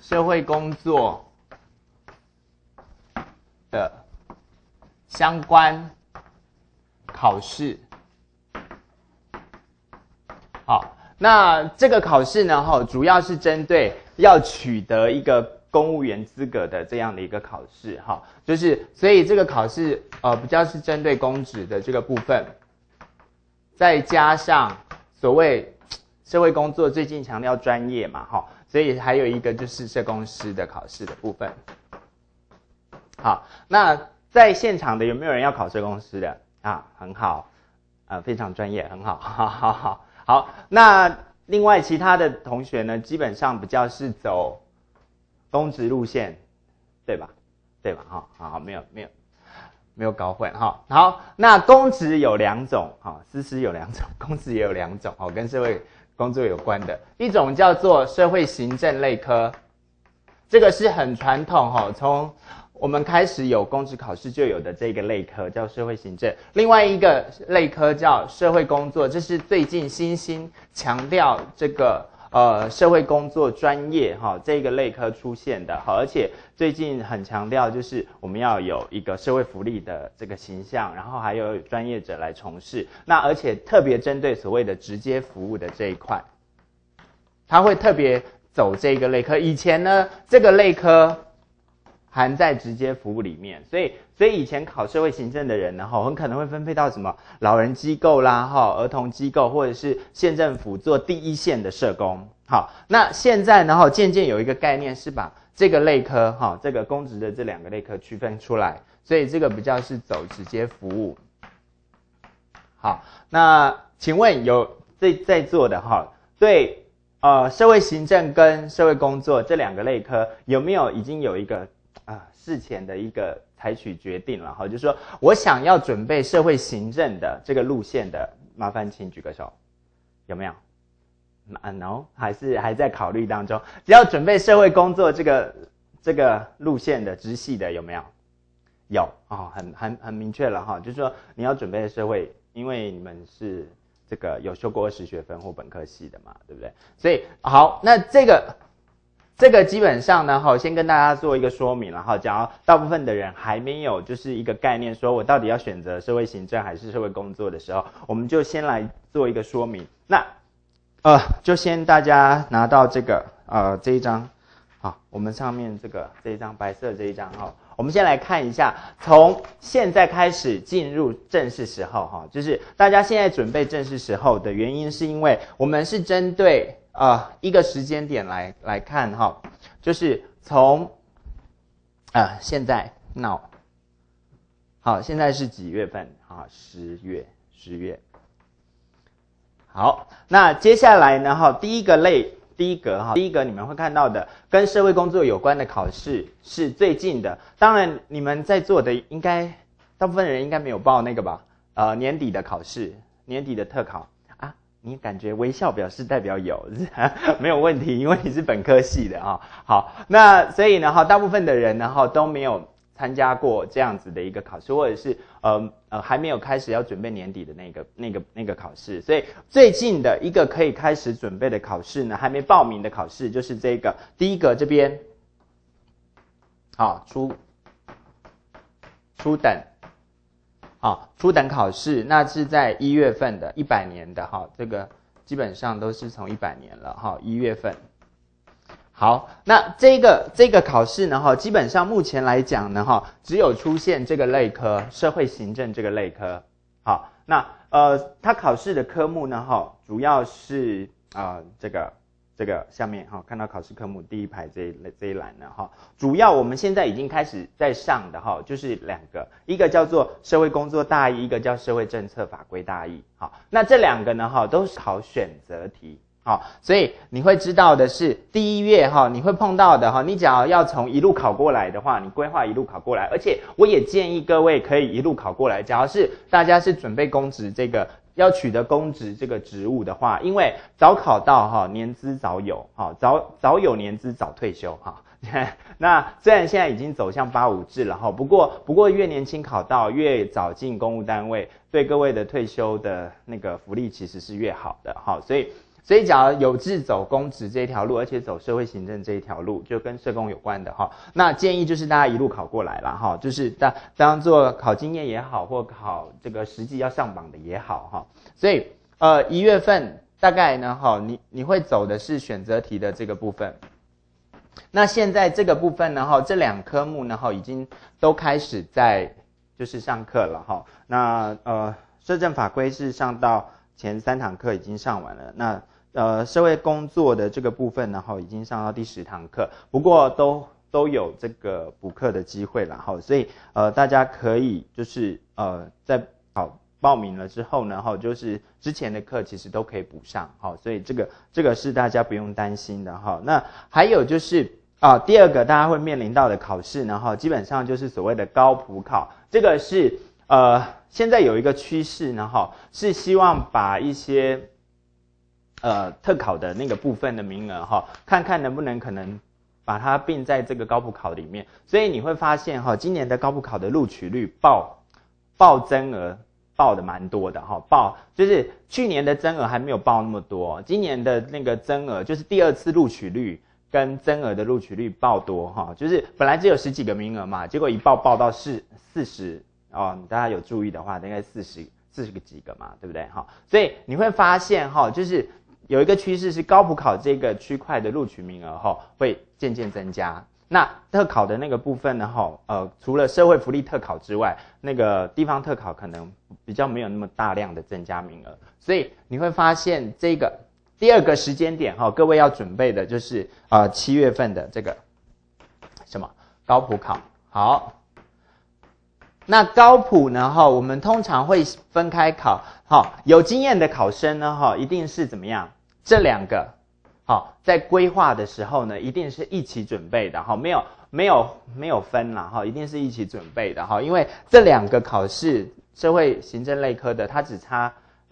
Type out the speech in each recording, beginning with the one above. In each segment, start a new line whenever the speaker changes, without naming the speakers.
社会工作的相关考试。好，那这个考试呢，主要是针对要取得一个公务员资格的这样的一个考试，就是所以这个考试比较是针对公职的这个部分，再加上所谓社会工作最近强调专业嘛，所以还有一个就是社工师的考试的部分。好，那在现场的有没有人要考社工师的啊？很好，非常专业，很好，好，那另外其他的同学呢，基本上比较是走公职路线，对吧？对吧？好，没有搞混哈。好，那公职有两种，私有两种，公职也有两种，跟社会工作有关的，一种叫做社会行政类科，这个是很传统，从我们开始有公职考试就有的这个类科叫社会行政，另外一个类科叫社会工作，这是最近新兴强调这个社会工作专业这个类科出现的，而且最近很强调就是我们要有一个社会福利的这个形象，然后还有专业者来从事，那而且特别针对所谓的直接服务的这一块，他会特别走这个类科。以前呢，这个类科含在直接服务里面，所以以前考社会行政的人呢，很可能会分配到什么老人机构啦，儿童机构，或者是县政府做第一线的社工。好，那现在呢，渐渐有一个概念是把这个类科，这个公职的这两个类科区分出来，所以这个比较是走直接服务。好，那请问有在座的对社会行政跟社会工作这两个类科有没有已经有一个事前的一个采取决定了，就是说我想要准备社会行政的这个路线的，麻烦请举个手，有没有？No， 还在考虑当中。只要准备社会工作这个路线的直系的有没有？有很明确了就是说你要准备社会，因为你们是这个有修过20学分或本科系的嘛，对不对？所以好，那这个基本上呢，先跟大家做一个说明了假如大部分的人还没有就是一个概念，说我到底要选择社会行政还是社会工作的时候，我们就先来做一个说明。那就先大家拿到这个这一张，好，我们上面这一张白色这一张我们先来看一下，从现在开始进入正式时候就是大家现在准备正式时候的原因，是因为我们是针对一个时间点来看就是从现在 now 好，现在是几月份10月。好，那接下来呢第一个你们会看到的跟社会工作有关的考试是最近的，当然你们在座的应该大部分人应该没有报那个吧年底的考试，年底的特考你感觉微笑表示代表有没有问题，因为你是本科系的好，那所以呢大部分的人呢都没有参加过这样子的一个考试，或者是还没有开始要准备年底的那个考试，所以最近的一个可以开始准备的考试呢，还没报名的考试就是这个第一个这边初等考试，那是在1月份的100年的这个基本上都是从100年了1月份。好，那这个考试呢基本上目前来讲呢只有出现这个类科社会行政这个类科。好，那它考试的科目呢主要是这个下面看到考试科目第一排这一栏呢主要我们现在已经开始在上的就是两个，一个叫做社会工作大意，一个叫社会政策法规大意。好，那这两个呢都是考选择题。好，所以你会知道的是第一月你会碰到的你只要从一路考过来的话，你规划一路考过来，而且我也建议各位可以一路考过来，假如是大家是准备公职这个要取得公职这个职务的话，因为早考到年资早有早有年资早退休那虽然现在已经走向85制了不过越年轻考到越早进公务单位，对各位的退休的那个福利其实是越好的所以所以假如有志走公职这一条路，而且走社会行政这一条路，就跟社工有关的哈，那建议就是大家一路考过来啦哈，就是当做考经验也好，或考这个实际要上榜的也好哈。所以1月份大概呢哈，你会走的是选择题的这个部分。那现在这个部分呢哈，这2科目呢哈已经都开始在就是上课了哈。那社政法规是上到前3堂课已经上完了，那社会工作的这个部分呢哈已经上到第10堂课，不过都有这个补课的机会啦哈，所以大家可以就是在报名了之后呢哈，就是之前的课其实都可以补上哈，所以这个是大家不用担心的哈。那还有就是第2个大家会面临到的考试呢哈，基本上就是所谓的高普考，这个是现在有一个趋势呢哈，是希望把一些特考的那个部分的名额哈，看看能不能可能把它并在这个高普考里面。所以你会发现哈，今年的高普考的录取率报增额报的蛮多的哈，就是去年的增额还没有报那么多，今年的那个增额就是第2次录取率跟增额的录取率报多哈，就是本来只有10几个名额嘛，结果一报到40哦，大家有注意的话，大概40个几个嘛，对不对哈？所以你会发现哈，就是有一个趋势是高普考这个区块的录取名额哈会渐渐增加。那特考的那个部分呢除了社会福利特考之外，那个地方特考可能比较没有那么大量的增加名额，所以你会发现这个第2个时间点各位要准备的就是7月份的这个什么高普考。好，那高普呢我们通常会分开考，有经验的考生呢一定是怎么样？这2个在规划的时候呢，一定是一起准备的没有分啦一定是一起准备的因为这2个考试，社会行政类科的它只差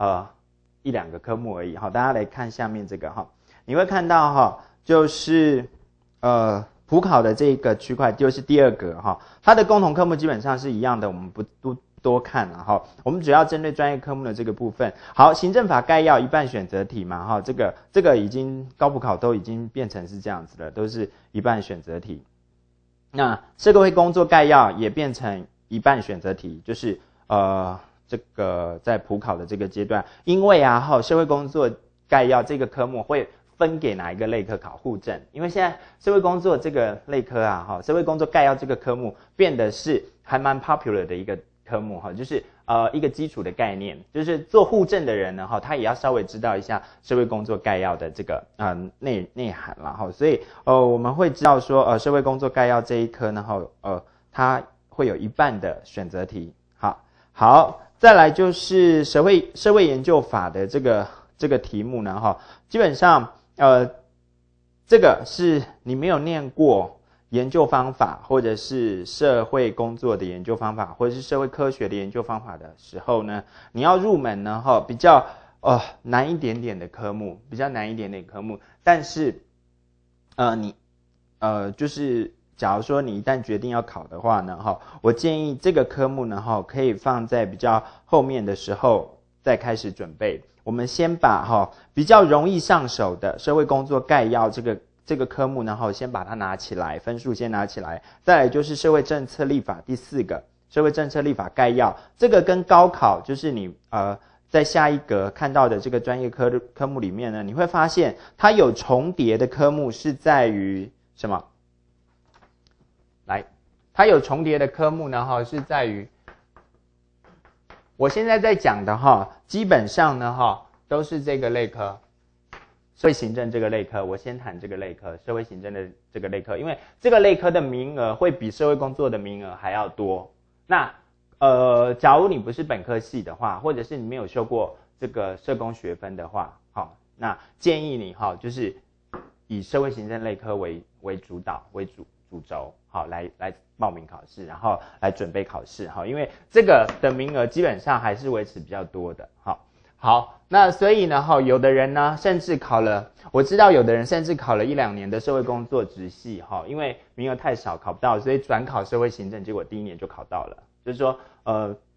1、2个科目而已大家来看下面这个你会看到就是普考的这个区块就是第2个它的共同科目基本上是一样的，我们不多看了我们主要针对专业科目的这个部分。好，行政法概要一半选择题嘛这个已经高普考都已经变成是这样子了，都是一半选择题。那社会工作概要也变成一半选择题，就是这个在普考的这个阶段，因为社会工作概要这个科目会分给哪一个类科考户政，因为现在社会工作这个类科社会工作概要这个科目变得是还蛮 popular 的一个科目就是一个基础的概念，就是做户政的人呢他也要稍微知道一下社会工作概要的这个内涵啦所以我们会知道说社会工作概要这一科呢它会有一半的选择题。好，再来就是社会研究法的这个题目呢基本上这个是你没有念过研究方法，或者是社会工作的研究方法，或者是社会科学的研究方法的时候呢，你要入门呢比较难一点点的科目，但是就是假如说你一旦决定要考的话呢我建议这个科目呢可以放在比较后面的时候再开始准备。我们先把比较容易上手的社会工作概要这个科目呢先把它拿起来，分数先拿起来。再来就是社会政策立法第4个社会政策立法概要，这个跟高考就是你在下一格看到的这个专业科目里面呢，你会发现它有重叠的科目是在于什么？来，它有重叠的科目呢是在于我现在在讲的基本上呢都是这个类科，社会行政这个类科，我先谈这个类科，社会行政的这个类科，因为这个类科的名额会比社会工作的名额还要多。那假如你不是本科系的话，或者是你没有修过这个社工学分的话，那建议你就是以社会行政类科为主轴来报名考试，然后来准备考试因为这个的名额基本上还是维持比较多的好，那所以呢有的人呢甚至考了，我知道有的人甚至考了1、2年的社会工作直系因为名额太少考不到，所以转考社会行政，结果第1年就考到了。就是说因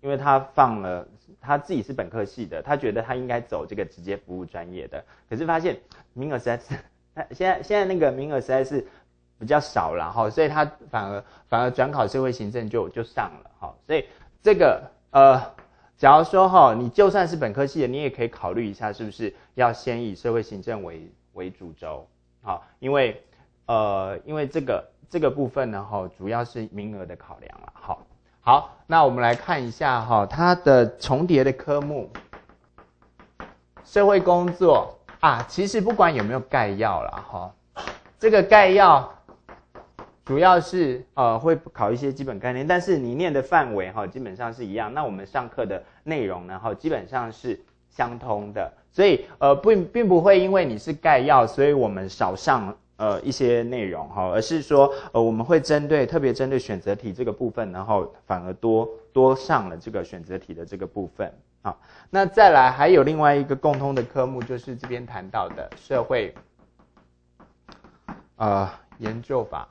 因为他自己是本科系的，他觉得他应该走这个直接服务专业的，可是发现名额实在是，现在那个名额实在是比较少了哈，所以他反而转考社会行政就上了哈，所以这个假如说哈，你就算是本科系的，你也可以考虑一下是不是要先以社会行政为主轴，好，因为这个部分呢哈，主要是名额的考量了，好，那我们来看一下哈，它的重叠的科目，社会工作啊，其实不管有没有概要啦哈，这个概要主要是会考一些基本概念，但是你念的范围哈基本上是一样。那我们上课的内容呢哈基本上是相通的，所以并不会因为你是概要，所以我们少上一些内容哈，而是说我们会特别针对选择题这个部分，然后反而多上了这个选择题的这个部分。好，那再来还有另外一个共通的科目，就是这边谈到的社会研究法。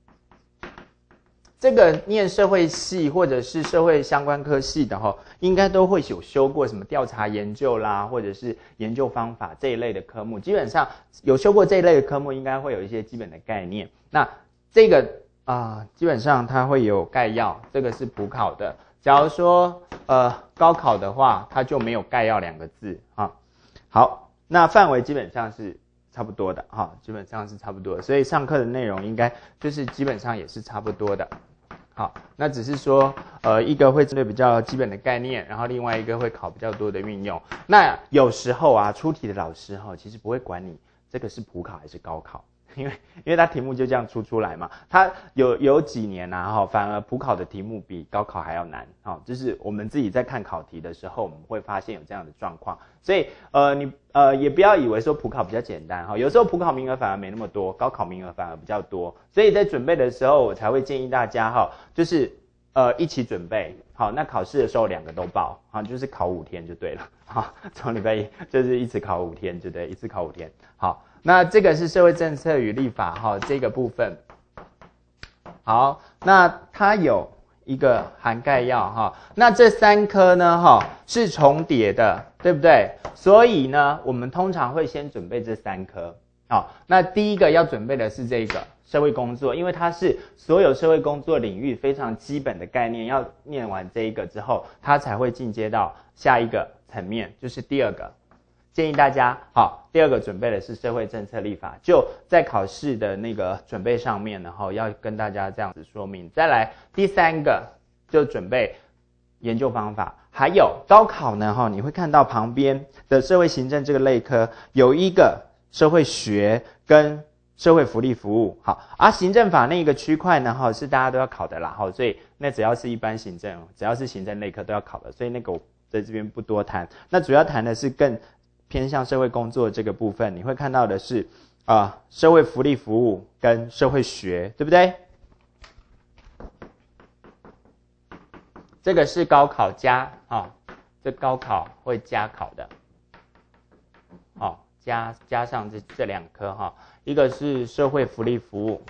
这个念社会系或者是社会相关科系的哈，应该都会有修过什么调查研究啦，或者是研究方法这一类的科目。基本上有修过这一类的科目，应该会有一些基本的概念。那这个基本上它会有概要，这个是普考的。假如说高考的话，它就没有概要2个字啊。好，那范围基本上是差不多的哈，基本上是差不多的，所以上课的内容应该就是基本上也是差不多的。好，那只是说一个会针对比较基本的概念，然后另外一个会考比较多的运用。那有时候啊，出题的老师其实不会管你这个是普考还是高考，因为他题目就这样出来嘛。他有几年啊反而普考的题目比高考还要难就是我们自己在看考题的时候，我们会发现有这样的状况。所以你也不要以为说普考比较简单有时候普考名额反而没那么多，高考名额反而比较多。所以在准备的时候，我才会建议大家就是一起准备。好，那考试的时候2个都报就是考5天就对了从礼拜一就是一直考5天就对，一次考5天。好，那这个是社会政策与立法这个部分。好，那它有一个涵盖要那这3科呢是重叠的，对不对？所以呢，我们通常会先准备这3科。好，那第一个要准备的是这个社会工作，因为它是所有社会工作领域非常基本的概念，要念完这一个之后，它才会进阶到下一个层面，就是第2个。建议大家第2个准备的是社会政策立法，就在考试的那个准备上面呢要跟大家这样子说明。再来第3个就准备研究方法，还有高考呢你会看到旁边的社会行政这个类科有一个社会学跟社会福利服务。好，而行政法那个区块呢是大家都要考的啦所以那只要是一般行政，只要是行政类科都要考的，所以那个我在这边不多谈。那主要谈的是更偏向社会工作这个部分，你会看到的是社会福利服务跟社会学，对不对？这个是高考加这高考会加考的加上这2科一个是社会福利服务，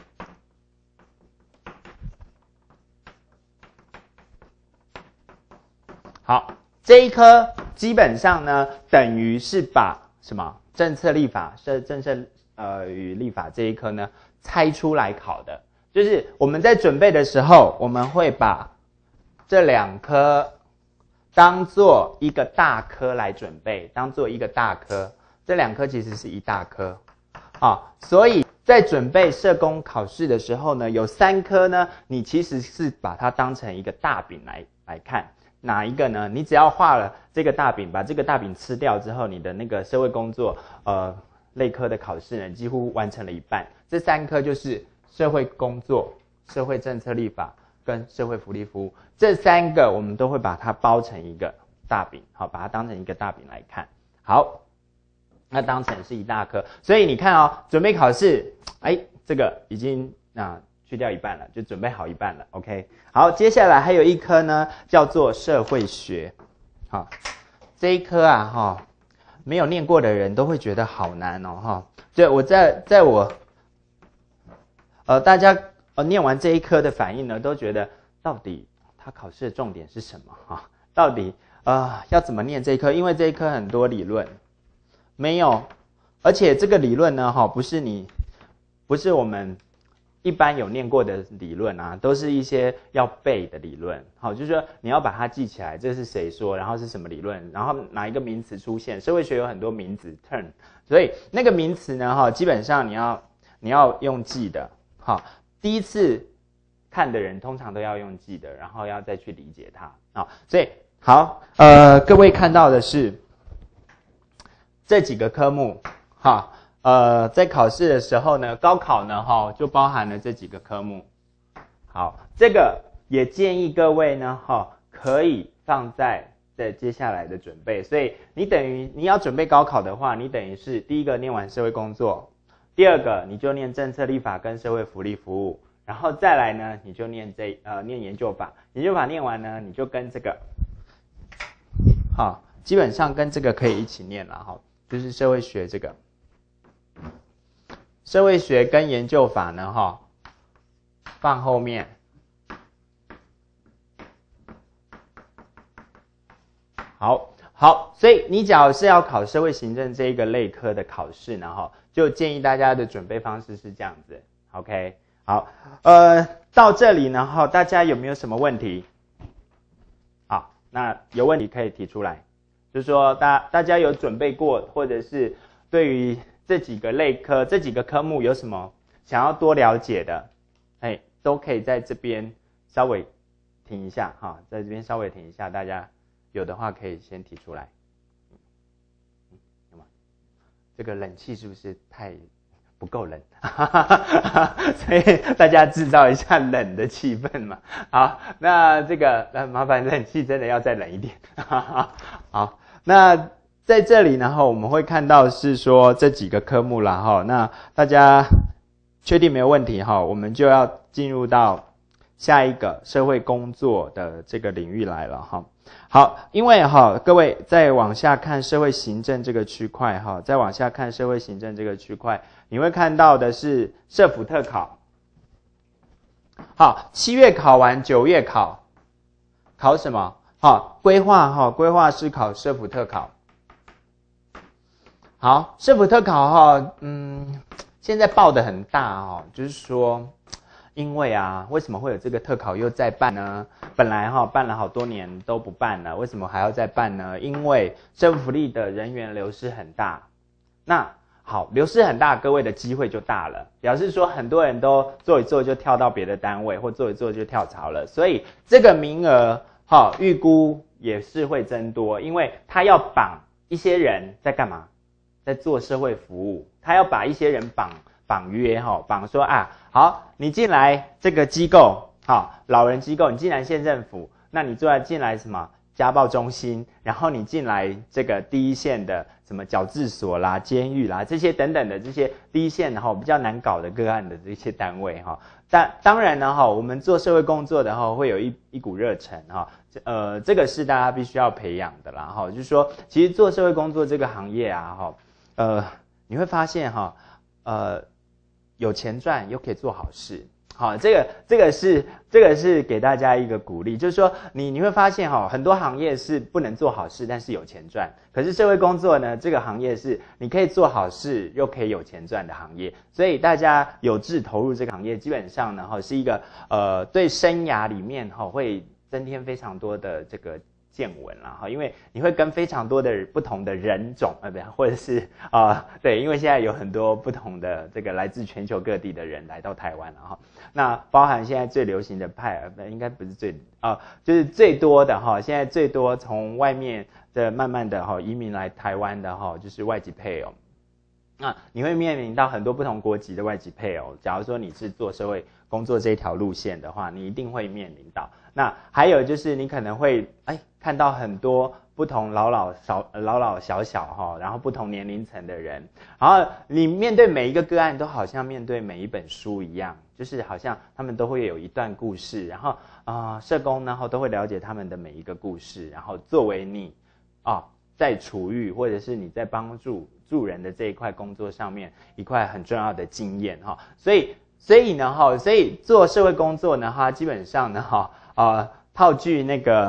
好，这一科基本上呢等于是把什么政策立法政策与立法这一科呢拆出来考的，就是我们在准备的时候，我们会把这2科当做一个大科来准备，当做一个大科，这2科其实是一大科所以在准备社工考试的时候呢，有3科呢你其实是把它当成一个大饼来看。哪一个呢？你只要画了这个大饼，把这个大饼吃掉之后，你的那个社会工作类科的考试呢几乎完成了一半。这3科就是社会工作、社会政策立法跟社会福利服务，这3个我们都会把它包成一个大饼，把它当成一个大饼来看。好，那当成是一大科，所以你看准备考试，这个已经去掉一半了，就准备好一半了 ，OK。好，接下来还有一科呢，叫做社会学。这一科没有念过的人都会觉得好难就我在我大家念完这一科的反应呢，都觉得到底他考试的重点是什么到底要怎么念这一科？因为这一科很多理论，没有，而且这个理论呢，不是我们一般有念过的理论啊，都是一些要背的理论。好，就是说你要把它记起来，这是谁说，然后是什么理论，然后哪一个名词出现。社会学有很多名词 term， 所以那个名词呢，基本上你要用记的。好，第一次看的人通常都要用记的，然后要再去理解它。好，所以好，各位看到的是这几个科目，哈。在考试的时候呢，高考呢，就包含了这几个科目。好，这个也建议各位呢，可以放在接下来的准备。所以你要准备高考的话，你等于是第一个念完社会工作，第二个你就念政策立法跟社会福利服务，然后再来呢，你就念研究法。研究法念完呢，你就跟这个，好，基本上跟这个可以一起念了哈，就是社会学这个。社会学跟研究法呢，放后面。好，所以你假如是要考社会行政这一个类科的考试呢，就建议大家的准备方式是这样子 ，OK？ 好，到这里呢，大家有没有什么问题？好，那有问题可以提出来，就是说大家有准备过，或者是对于这几个类科、这几个科目有什么想要多了解的，都可以在这边稍微停一下哈，在这边稍微停一下，大家有的话可以先提出来。有吗？这个冷气是不是太不够冷？所以大家制造一下冷的气氛嘛。好，那这个麻烦冷气真的要再冷一点。好，那在这里呢，我们会看到是说这几个科目啦，那大家确定没有问题哈，我们就要进入到下一个社会工作的这个领域来了哈。好，因为各位再往下看社会行政这个区块再往下看社会行政这个区块，你会看到的是社辅特考。好，7月考完，9月考什么？好，规划是考社辅特考。好，社辅特考现在报得很大就是说，因为为什么会有这个特考又再办呢？本来办了好多年都不办了，为什么还要再办呢？因为社会福利的人员流失很大。那好，流失很大，各位的机会就大了，表示说很多人都做一做就跳到别的单位，或做一做就跳槽了，所以这个名额预估也是会增多，因为他要绑一些人在干嘛？在做社会服务，他要把一些人绑约绑说好，你进来这个机构老人机构，你进来县政府，那你进来什么家暴中心，然后你进来这个第一线的什么矫治所啦、监狱啦这些等等的这些第一线比较难搞的个案的这些单位但当然呢我们做社会工作的会有一股热忱这个是大家必须要培养的啦就是说其实做社会工作这个行业你会发现有钱赚又可以做好事。好，这个是给大家一个鼓励，就是说你会发现很多行业是不能做好事，但是有钱赚。可是社会工作呢，这个行业是你可以做好事又可以有钱赚的行业。所以大家有志投入这个行业，基本上呢是一个对生涯里面会增添非常多的这个见闻啦因为你会跟非常多的不同的人种或者是对，因为现在有很多不同的这个来自全球各地的人来到台湾了那包含现在最流行的应该不是就是最多的现在最多从外面的慢慢的移民来台湾的就是外籍配偶。那你会面临到很多不同国籍的外籍配偶，假如说你是做社会工作这一条路线的话，你一定会面临到。那还有就是你可能会看到很多不同老老小小然后不同年龄层的人，然后你面对每一个个案都好像面对每一本书一样，就是好像他们都会有一段故事，然后社工然后都会了解他们的每一个故事，然后作为你在处遇或者是你在帮助人的这一块工作上面一块很重要的经验所以做社会工作呢基本上呢套句那个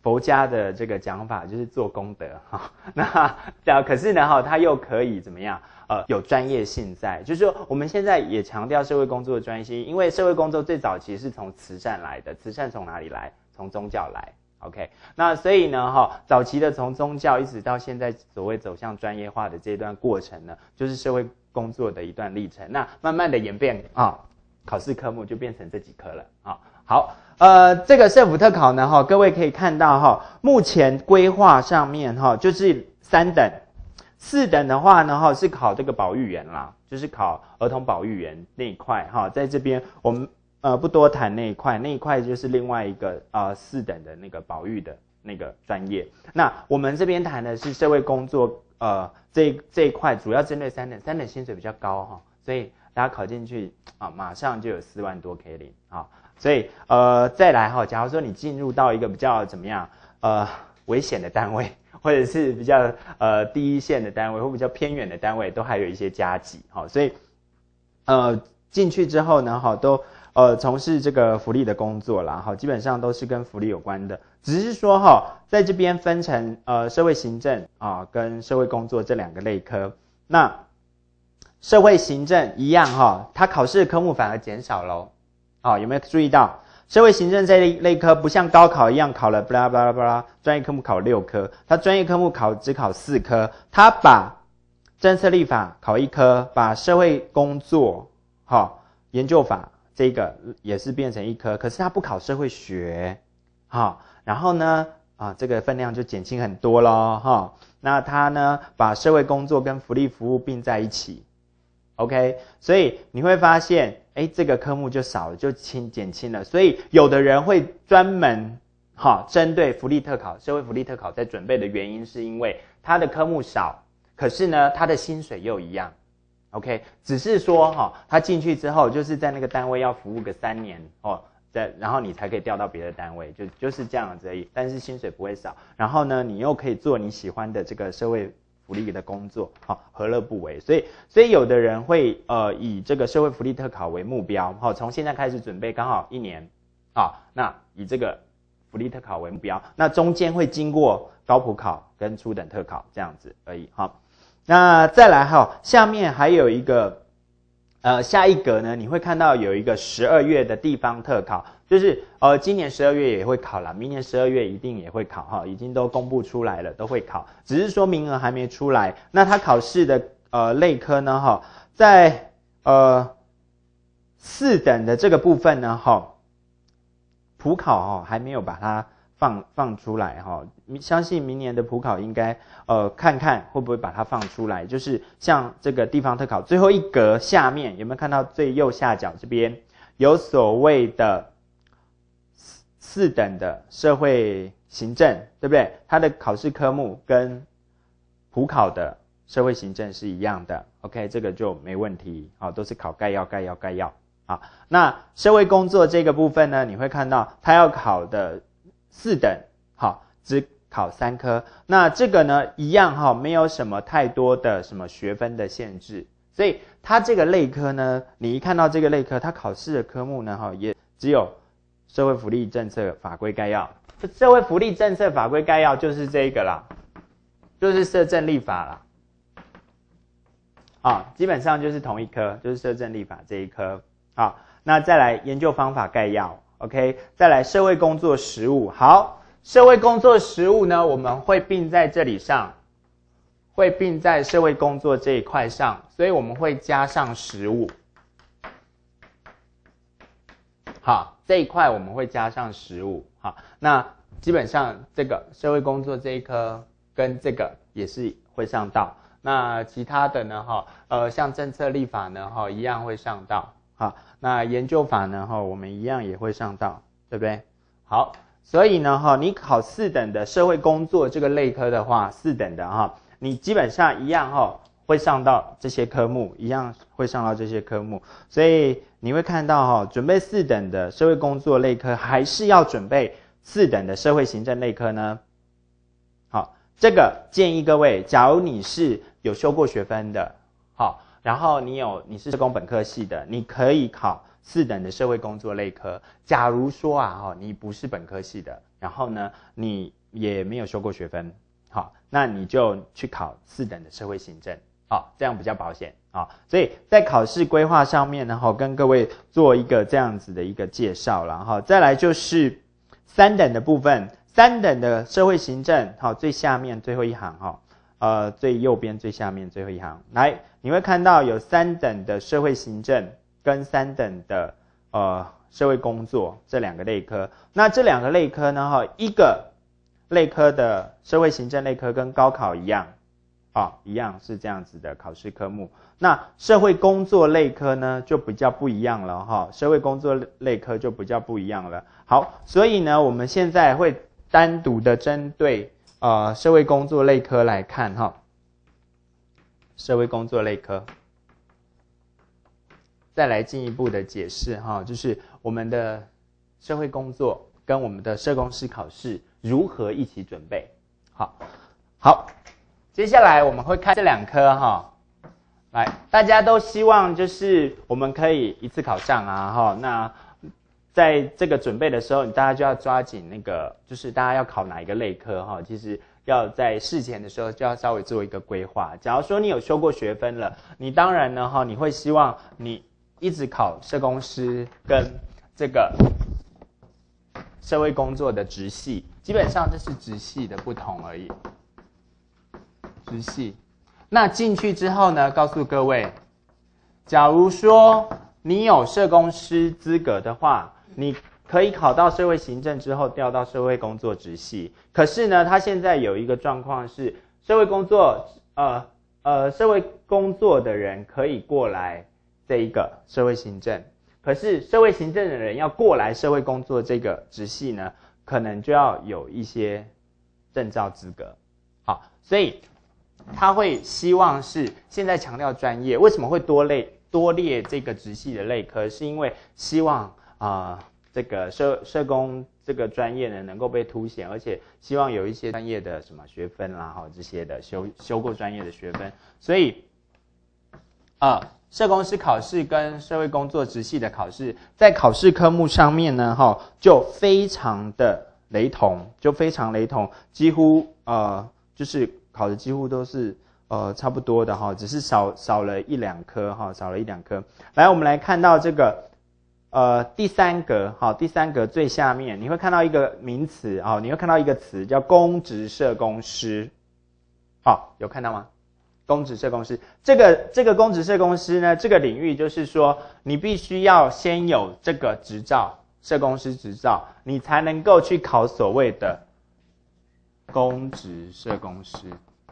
佛家的这个讲法就是做功德哈。那可是呢哈，它又可以怎么样？有专业性在，就是说我们现在也强调社会工作的专业性，因为社会工作最早其实是从慈善来的，慈善从哪里来？从宗教来。OK， 那所以呢早期的从宗教一直到现在所谓走向专业化的这段过程呢，就是社会工作的一段历程。那慢慢的演变考试科目就变成这几科了好，这个社福特考呢各位可以看到目前规划上面就是3等。4等的话呢是考这个保育员啦，就是考儿童保育员那一块在这边我们不多谈那一块就是另外一个4等的那个保育的那个专业。那我们这边谈的是社会工作这一块，主要针对3等薪水比较高所以大家考进去马上就有4万多可以领所以再来假如说你进入到一个比较怎么样危险的单位，或者是比较第一线的单位或比较偏远的单位，都还有一些加级所以进去之后呢都从事这个福利的工作啦基本上都是跟福利有关的，只是说在这边分成社会行政跟社会工作这2个类科。那社会行政一样它考试的科目反而减少咯有没有注意到？社会行政这一类科不像高考一样考了巴拉巴拉巴拉，专业科目考6科，它专业科目只考4科，它把政策立法考1科，把社会工作研究法这个也是变成1科，可是它不考社会学然后呢这个分量就减轻很多咯那它呢把社会工作跟福利服务并在一起。OK， 所以你会发现这个科目就少了，就减轻了。所以有的人会专门针对福利特考、社会福利特考在准备的原因，是因为他的科目少，可是呢他的薪水又一样。OK， 只是说他进去之后就是在那个单位要服务个3年然后你才可以调到别的单位，就是这样子而已。但是薪水不会少，然后呢你又可以做你喜欢的这个社会福利的工作何乐不为？所以有的人会以这个社会福利特考为目标从现在开始准备，刚好1年那以这个福利特考为目标，那中间会经过高普考跟初等特考这样子而已那再来下面还有一个下一格呢，你会看到有一个12月的地方特考，就是今年12月也会考啦，明年12月一定也会考已经都公布出来了，都会考，只是说名额还没出来。那他考试的类科呢在4等的这个部分呢普考还没有把它放出来相信明年的普考应该看看会不会把它放出来。就是像这个地方特考最后一格下面有没有看到最右下角这边有所谓的4等的社会行政，对不对？它的考试科目跟普考的社会行政是一样的 OK， 这个就没问题都是考概要那社会工作这个部分呢，你会看到它要考的4等只考3科，那这个呢一样没有什么太多的什么学分的限制，所以它这个类科呢，你一看到这个类科，它考试的科目呢也只有社会福利政策法规概要。社会福利政策法规概要就是这个啦，就是社政立法啦基本上就是同一科，就是社政立法这一科那再来研究方法概要 OK， 再来社会工作实务。好，社会工作实务呢，我们会并在这里上，会并在社会工作这一块上，所以我们会加上实务。好，这一块我们会加上实务。好，那基本上这个社会工作这一科跟这个也是会上到。那其他的呢像政策立法呢一样会上到。好，那研究法呢我们一样也会上到，对不对？好，所以呢你考4等的社会工作这个类科的话，4等的你基本上一样会上到这些科目，一样会上到这些科目，所以你会看到准备4等的社会工作类科，还是要准备4等的社会行政类科呢？好，这个建议各位，假如你是有修过学分的，好，然后你是社工本科系的，你可以考 4等的社会工作类科。假如说啊，你不是本科系的，然后呢，你也没有修过学分，好，那你就去考4等的社会行政，好，这样比较保险啊。所以在考试规划上面呢，跟各位做一个这样子的一个介绍了哈。再来就是3等的部分，3等的社会行政，好，最下面最后一行哈，最右边最下面最后一行，来你会看到有3等的社会行政跟3等的社会工作这2个类科。那这2个类科呢，一个类科的社会行政类科跟高考一样，一样是这样子的考试科目。那社会工作类科呢就比较不一样了哈，社会工作类科就比较不一样了。好，所以呢，我们现在会单独的针对社会工作类科来看哈，社会工作类科，再来进一步的解释哈，就是我们的社会工作跟我们的社工师考试如何一起准备。好，接下来我们会看这2科哈。来，大家都希望就是我们可以一次考上啊哈。那在这个准备的时候，大家就要抓紧那个，就是大家要考哪一个类科哈，其实要在事前的时候就要稍微做一个规划。假如说你有修过学分了，你当然呢哈，你会希望你一直考社工师跟这个社会工作的直系，基本上这是直系的不同而已。直系，那进去之后呢，告诉各位，假如说你有社工师资格的话，你可以考到社会行政之后调到社会工作直系。可是呢，他现在有一个状况是，社会工作社会工作的人可以过来这一个社会行政，可是社会行政的人要过来社会工作这个直系呢，可能就要有一些证照资格。好，所以他会希望是现在强调专业，为什么会多列这个直系的类科？是因为希望这个社工这个专业呢能够被凸显，而且希望有一些专业的什么学分啦，这些的修过专业的学分，所以社工师考试跟社会工作直系的考试，在考试科目上面呢就非常的雷同，几乎就是考的几乎都是差不多的哈，只是少了1-2科哈，少了1-2科。来，我们来看到这个第3格哈，第3格最下面你会看到一个名词啊，你会看到一个词叫公职社工师，好，有看到吗？公职社工师，这个公职社工师呢，这个领域就是说，你必须要先有这个执照，社工师执照，你才能够去考所谓的公职社工师。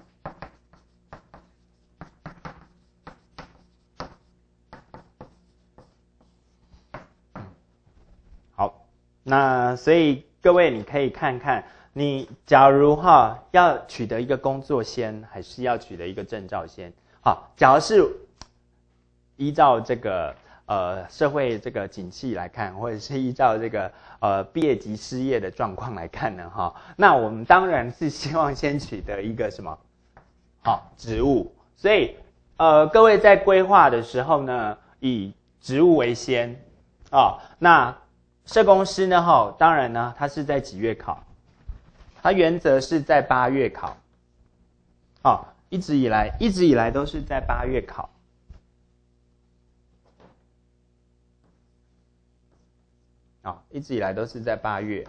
好，那所以各位你可以看看，你假如要取得一个工作先，还是要取得一个证照先？好，假如是依照这个社会这个景气来看，或者是依照这个毕业及失业的状况来看呢，那我们当然是希望先取得一个什么职务。所以各位在规划的时候呢，以职务为先那社工师呢当然呢，他是在几月考？他原则是在8月考，一直以来都是在8月考。一直以来都是在8月，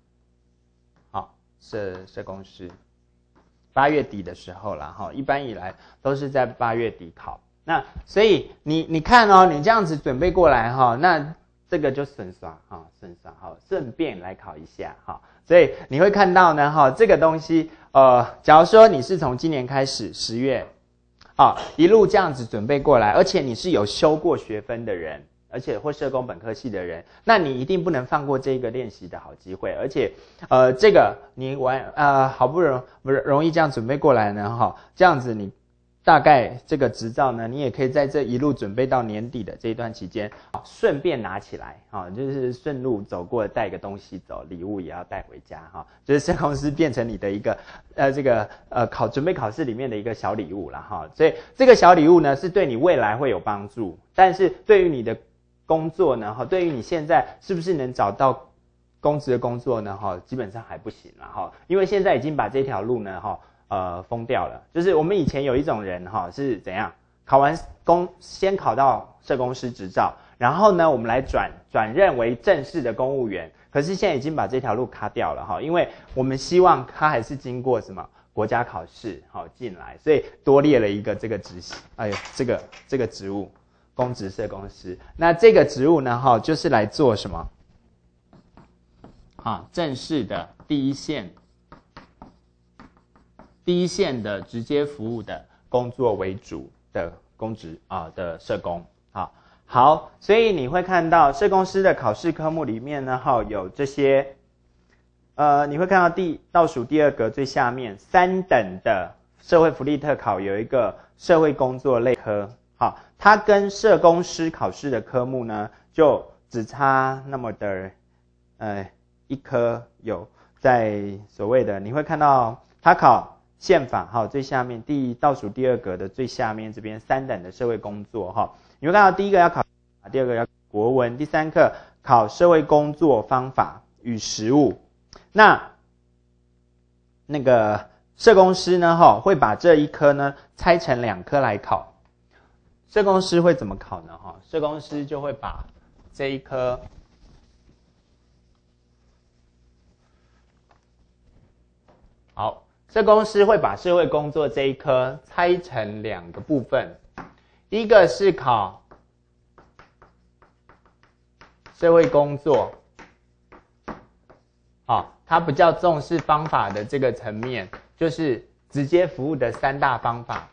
社工师8月底的时候啦，一般以来都是在8月底考。那所以你看你这样子准备过来那这个就顺便来考一下所以你会看到呢这个东西假如说你是从今年开始10月一路这样子准备过来，而且你是有修过学分的人，而且或社工本科系的人，那你一定不能放过这个练习的好机会。而且这个你好不容易这样准备过来呢这样子你大概这个执照呢，你也可以在这一路准备到年底的这一段期间顺便拿起来就是顺路走过带个东西走，礼物也要带回家就是社工师变成你的一个这个准备考试里面的一个小礼物啦所以这个小礼物呢是对你未来会有帮助，但是对于你的工作呢，对于你现在是不是能找到公职的工作呢，基本上还不行啦，因为现在已经把这条路呢，封掉了。就是我们以前有一种人，是怎样考完先考到社工师执照，然后呢，我们来转任为正式的公务员。可是现在已经把这条路卡掉了，因为我们希望他还是经过什么国家考试，进来，所以多列了一个这个这个职务，公职社工师。那这个职务呢，就是来做什么？正式的第一线的直接服务的工作为主的公职的社工。好，所以你会看到社工师的考试科目里面呢，有这些，你会看到倒数第二格最下面3等的社会福利特考有一个社会工作类科。好，它跟社工师考试的科目呢，就只差那么的一科，有在所谓的你会看到它考宪法，最下面倒数第二格的最下面这边3等的社会工作，你会看到第一个要考，第二个要考国文，第三课考社会工作方法与实务。那个社工师呢，会把这一科呢拆成2科来考。社工师会怎么考呢？社工师就会把这一科，好，社工师会把社会工作这一科拆成2个部分。第一个是考社会工作，它比较重视方法的这个层面，就是直接服务的3大方法。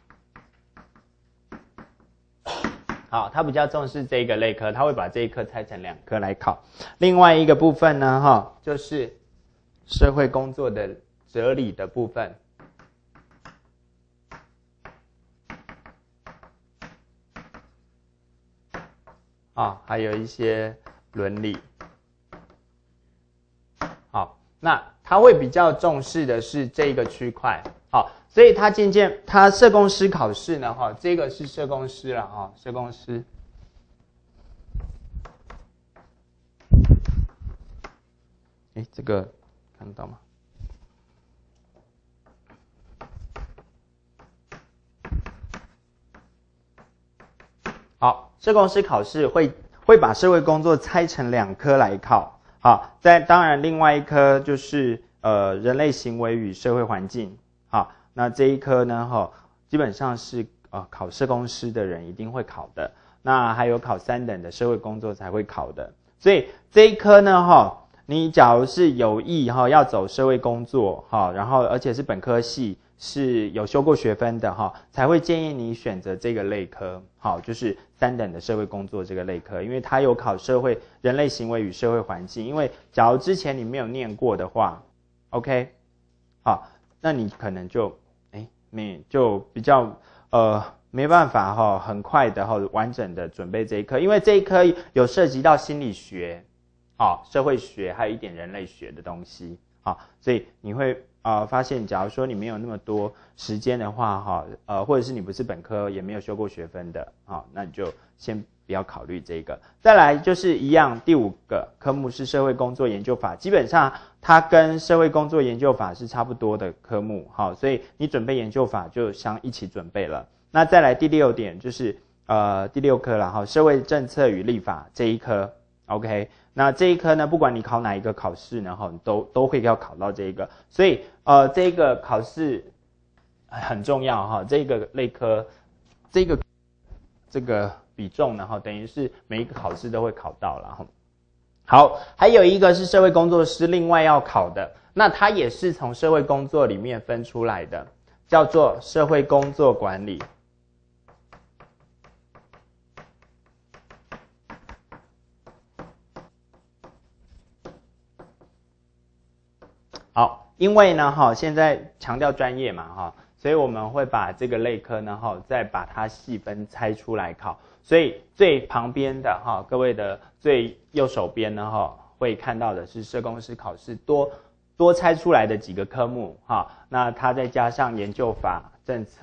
好，它比较重视这个类科，它会把这一科拆成2科来考。另外一个部分呢，就是社会工作的哲理的部分。还有一些伦理。好，那他会比较重视的是这个区块。好，所以他社工师考试呢，这个是社工师了，社工师。这个看得到吗？好，社工师考试会把社会工作拆成2科来考。好，当然另外一科就是人类行为与社会环境。好，那这一科呢，基本上是考社工师的人一定会考的。那还有考3等的社会工作才会考的。所以这一科呢，你假如是有意要走社会工作，然后而且是本科系是有修过学分的，才会建议你选择这个类科，就是3等的社会工作这个类科，因为它有考人类行为与社会环境。因为假如之前你没有念过的话 ，OK， 好，那你可能就比较没办法很快的完整的准备这一科，因为这一科有涉及到心理学、社会学还有一点人类学的东西，所以你会发现，假如说你没有那么多时间的话，或者是你不是本科也没有修过学分的，那你就先不要考虑这个。再来就是一样，第5个科目是社会工作研究法，基本上它跟社会工作研究法是差不多的科目，所以你准备研究法就一起准备了。那再来第6点就是第6科了，社会政策与立法这一科 ，OK。那这一科呢，不管你考哪一个考试呢，都会要考到这个，所以这个考试很重要，这个类科，这个比重呢，等于是每一个考试都会考到了。好，还有一个是社会工作师另外要考的，那它也是从社会工作里面分出来的，叫做社会工作管理。好，因为呢，现在强调专业嘛，所以我们会把这个类科呢，再把它细分拆出来考。所以最旁边的各位的最右手边呢，会看到的是社工师考试多拆出来的几个科目，那它再加上研究法、政策、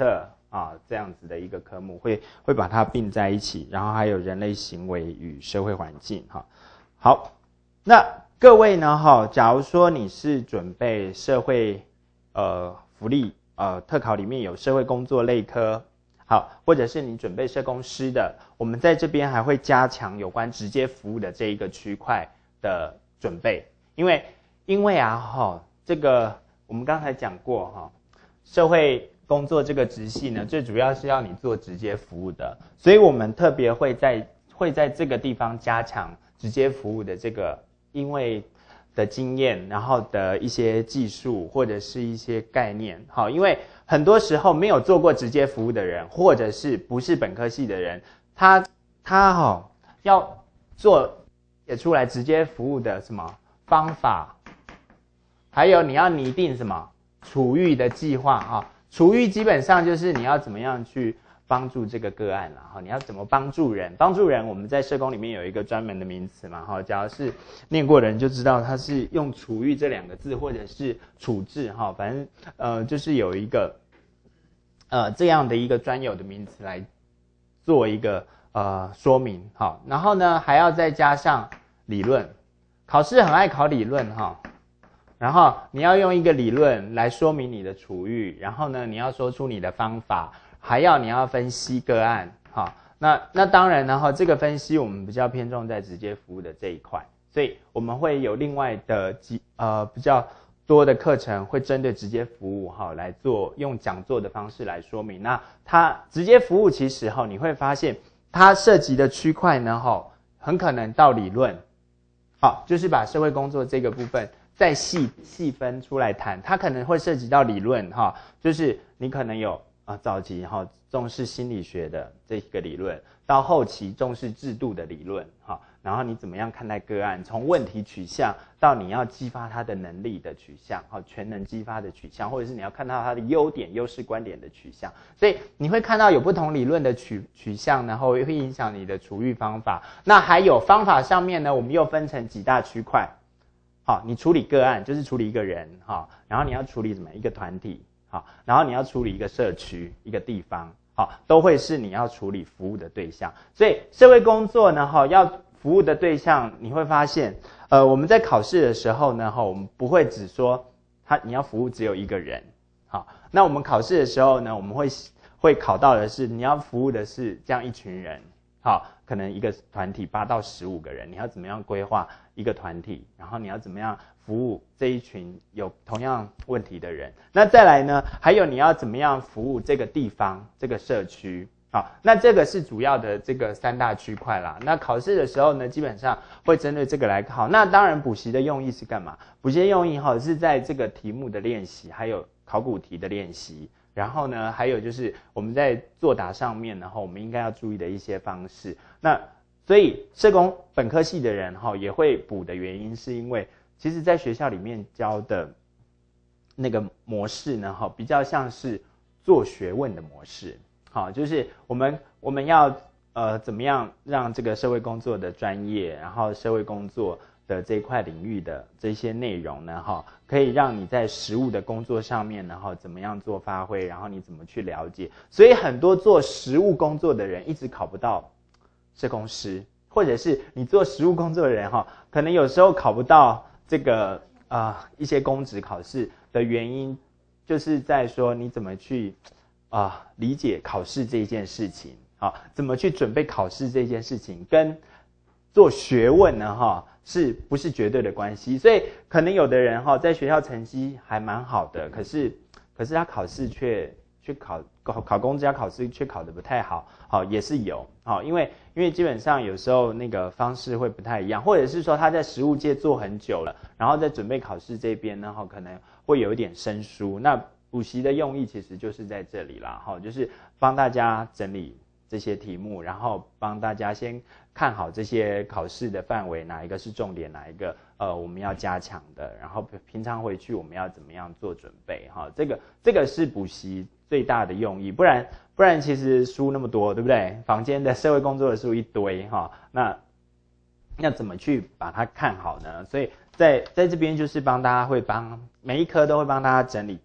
这样子的一个科目，会把它并在一起，然后还有人类行为与社会环境好，那各位呢假如说你是准备社会福利特考里面有社会工作类科，好，或者是你准备社工师的，我们在这边还会加强有关直接服务的这一个区块的准备，因为这个我们刚才讲过社会工作这个职系呢，最主要是要你做直接服务的，所以我们特别会在这个地方加强直接服务的这个因为的经验，然后的一些技术或者是一些概念因为很多时候没有做过直接服务的人，或者是不是本科系的人，他要写出来直接服务的什么方法，还有你要拟定什么处遇的计划处遇基本上就是你要怎么样去帮助这个个案你要怎么帮助人？帮助人我们在社工里面有一个专门的名词嘛假如是念过的人就知道它是用处遇这2个字，或者是处置反正就是有一个这样的一个专有的名词来做一个说明然后呢还要再加上理论，考试很爱考理论然后你要用一个理论来说明你的处遇，然后呢你要说出你的方法，还要你要分析个案那当然呢这个分析我们比较偏重在直接服务的这一块，所以我们会有另外的比较多的课程会针对直接服务来做用讲座的方式来说明。那它直接服务其实你会发现它涉及的区块呢很可能到理论就是把社会工作这个部分再细分出来谈，它可能会涉及到理论就是你可能有早期重视心理学的这个理论，到后期重视制度的理论然后你怎么样看待个案，从问题取向到你要激发他的能力的取向全能激发的取向，或者是你要看到他的优点优势观点的取向，所以你会看到有不同理论的取向，然后会影响你的处遇方法。那还有方法上面呢，我们又分成几大区块你处理个案就是处理一个人然后你要处理什么一个团体然后你要处理一个社区一个地方都会是你要处理服务的对象。所以社会工作呢要服务的对象，你会发现我们在考试的时候呢我们不会只说你要服务只有一个人那我们考试的时候呢，我们会考到的是你要服务的是这样一群人可能一个团体8到15个人，你要怎么样规划一个团体，然后你要怎么样服务这一群有同样问题的人。那再来呢，还有你要怎么样服务这个地方这个社区那这个是主要的这个3大区块啦。那考试的时候呢，基本上会针对这个来考。那当然补习的用意是干嘛？补习的用意是在这个题目的练习，还有考古题的练习，然后呢还有就是我们在作答上面，然后我们应该要注意的一些方式。那所以社工本科系的人也会补的原因，是因为其实在学校里面教的那个模式呢比较像是做学问的模式就是我们要怎么样让这个社会工作的专业，然后社会工作的这一块领域的这些内容呢可以让你在实务的工作上面然后怎么样做发挥，然后你怎么去了解。所以很多做实务工作的人一直考不到社工师，或者是你做实务工作的人可能有时候考不到这个一些公职考试的原因，就是在说你怎么去理解考试这件事情怎么去准备考试这件事情，跟做学问呢是不是绝对的关系。所以可能有的人在学校成绩还蛮好的，可是他考试却考公职考试却考得不太好也是有因为基本上有时候那个方式会不太一样，或者是说他在实务界做很久了，然后在准备考试这边呢可能会有一点生疏。那补习的用意其实就是在这里啦就是帮大家整理这些题目，然后帮大家先看好这些考试的范围，哪一个是重点，哪一个我们要加强的，然后平常回去我们要怎么样做准备这个是补习最大的用意。不然其实书那么多，对不对？坊间的社会工作的书一堆那要怎么去把它看好呢？所以在这边就是帮大家每一科都会帮大家整理过，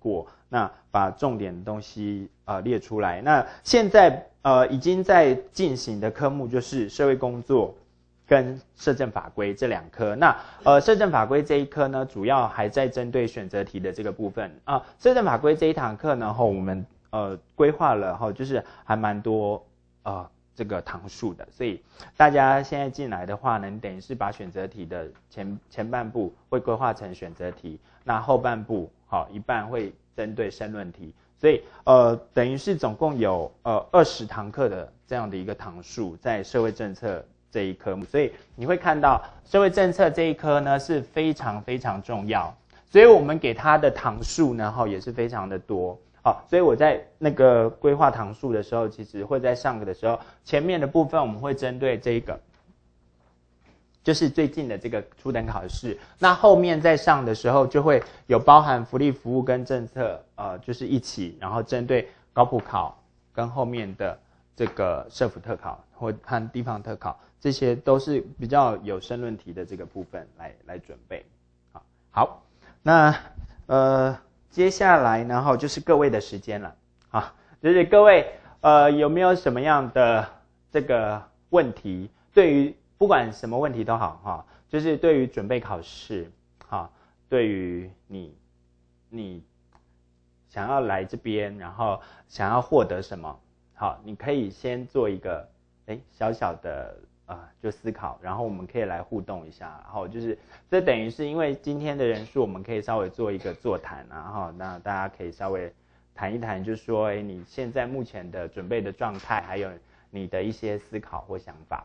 那把重点的东西列出来。那现在已经在进行的科目就是社会工作跟社政法规这2科。那社政法规这一科呢，主要还在针对选择题的这个部分社政法规这一堂课呢，我们规划了就是还蛮多这个堂数的，所以大家现在进来的话呢，你等于是把选择题的前半部会规划成选择题，那后半部一半会针对申论题，所以等于是总共有20堂课的这样的一个堂数在社会政策这一科目，所以你会看到社会政策这一科呢是非常非常重要，所以我们给它的堂数呢也是非常的多。所以我在那个规划堂数的时候，其实会在上课的时候，前面的部分我们会针对这个，就是最近的这个初等考试。那后面在上的时候，就会有包含福利服务跟政策，就是一起，然后针对高普考跟后面的这个社福特考或和地方特考，这些都是比较有申论题的这个部分来准备。好，那接下来呢，就是各位的时间了就是各位有没有什么样的这个问题？对于不管什么问题都好就是对于准备考试对于你想要来这边，然后想要获得什么，你可以先做一个小小的就思考，然后我们可以来互动一下，然后就是这等于是因为今天的人数，我们可以稍微做一个座谈那大家可以稍微谈一谈，就是说你现在目前的准备的状态，还有你的一些思考或想法。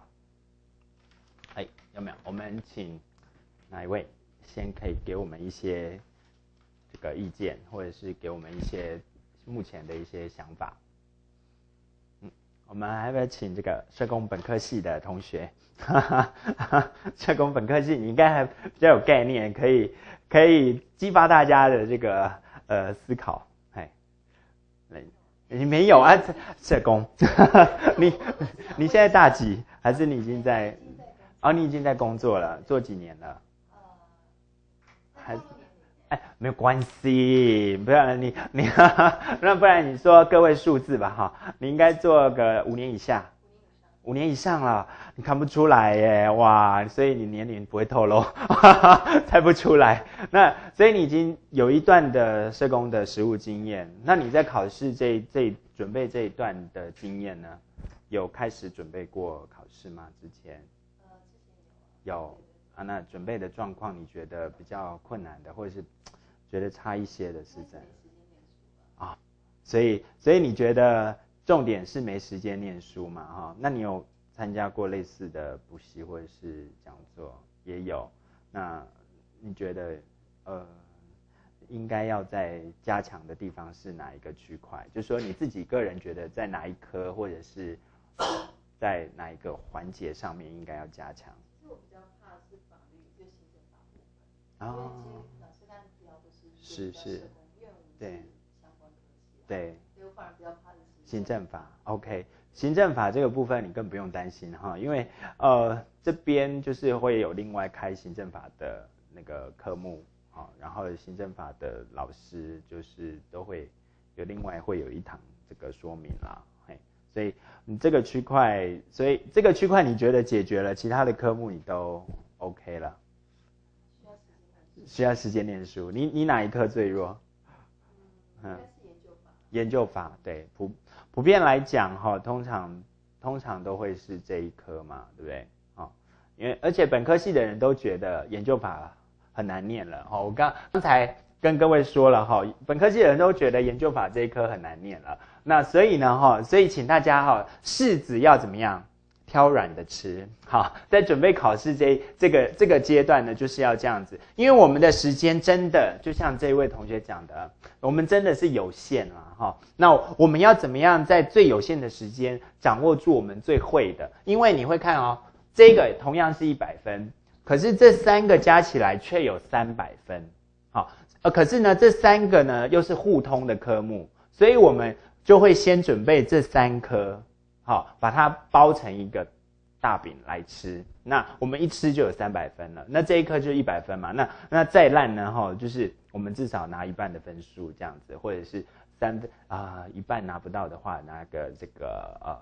有没有？我们请哪一位先可以给我们一些这个意见，或者是给我们一些目前的一些想法。我们还要请这个社工本科系的同学，社工本科系你应该还比较有概念，可以激发大家的这个思考。你没有啊，社工，你现在大几？还是你已经在？你已经在工作了，做几年了？还是？没有关系，不然那不然你说个位数字吧你应该做个5年以下，5年以上了，你看不出来耶，哇，所以你年龄不会透露，猜不出来。那所以你已经有一段的社工的实务经验，那你在考试这准备这一段的经验呢，有开始准备过考试吗？之前？有那准备的状况你觉得比较困难的，或者是觉得差一些的是在所以你觉得重点是没时间念书嘛那你有参加过类似的补习或者是讲座？也有。那你觉得应该要再加强的地方是哪一个区块？就是说你自己个人觉得在哪一科或者是在哪一个环节上面应该要加强？
我比较怕的是法律，就行政法部分。因为其实老师刚才提到的是社工，因为我们是相关科系。
对。
所以我反而比较怕的是
行政法。OK， 行政法这个部分你更不用担心因为这边就是会有另外开行政法的那个科目然后行政法的老师就是都会有另外会有一堂这个说明啦。所以你这个区块，所以这个区块你觉得解决了，其他的科目你都 OK 了？需要时间念书。你哪一科最弱？
应该是研究法。
研究法，对，普遍来讲通常都会是这一科嘛，对不对？因为而且本科系的人都觉得研究法很难念了我刚才跟各位说了本科系的人都觉得研究法这一科很难念了。那所以呢所以请大家柿子要怎么样挑软的吃在准备考试这个阶段呢，就是要这样子，因为我们的时间真的就像这位同学讲的，我们真的是有限了那我们要怎么样在最有限的时间掌握住我们最会的？因为你会看这个同样是100分，可是这3个加起来却有300分可是呢这3个呢又是互通的科目，所以我们就会先准备这3科把它包成一个大饼来吃，那我们一吃就有300分了，那这一科就100分嘛，那再烂呢就是我们至少拿一半的分数这样子，或者是一半拿不到的话，拿个这个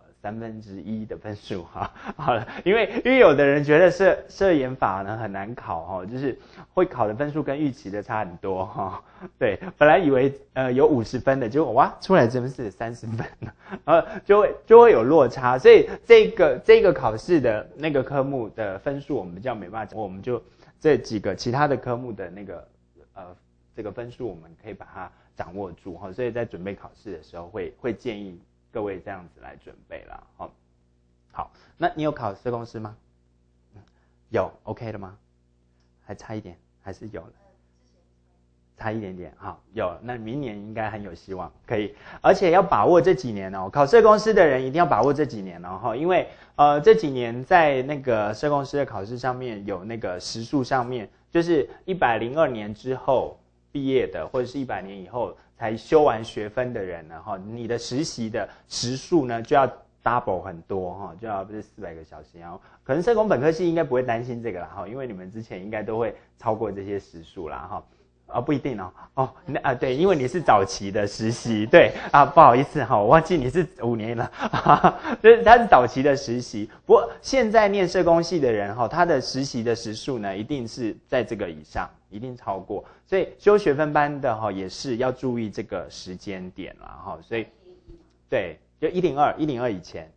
1/3的分数哈。好了，因为有的人觉得设研法呢很难考就是会考的分数跟预期的差很多对，本来以为有50分的，结果哇出来真的是30分，就会有落差，所以这个考试的那个科目的分数我们比较没办法，我们就这几个其他的科目的那个这个分数我们可以把它掌握住所以在准备考试的时候会建议各位这样子来准备啦好，那你有考社工师吗？有 OK 了吗？还差一点，还是有了？差一点点，好，有，那明年应该很有希望，可以，而且要把握这几年考社工师的人一定要把握这几年因为这几年在那个社工师的考试上面有那个时数上面，就是102年之后毕业的，或者是100年以后才修完学分的人呢你的实习的时数呢就要 double 很多就要不是400个小时可能社工本科系应该不会担心这个啦因为你们之前应该都会超过这些时数啦不一定对，因为你是早期的实习，对不好意思我忘记你是5年了就是他是早期的实习，不过现在念社工系的人他的实习的时数呢一定是在这个以上，一定超过，所以修学分班的也是要注意这个时间点啦所以对，就102以前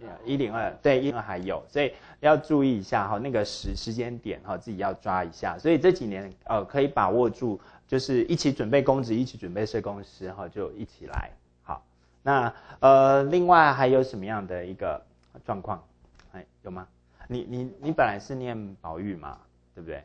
102对102还有，所以要注意一下那个时间点自己要抓一下，所以这几年可以把握住，就是一起准备公职，一起准备社工师就一起来。好，那另外还有什么样的一个状况？有吗？你本来是念保育嘛，对不对？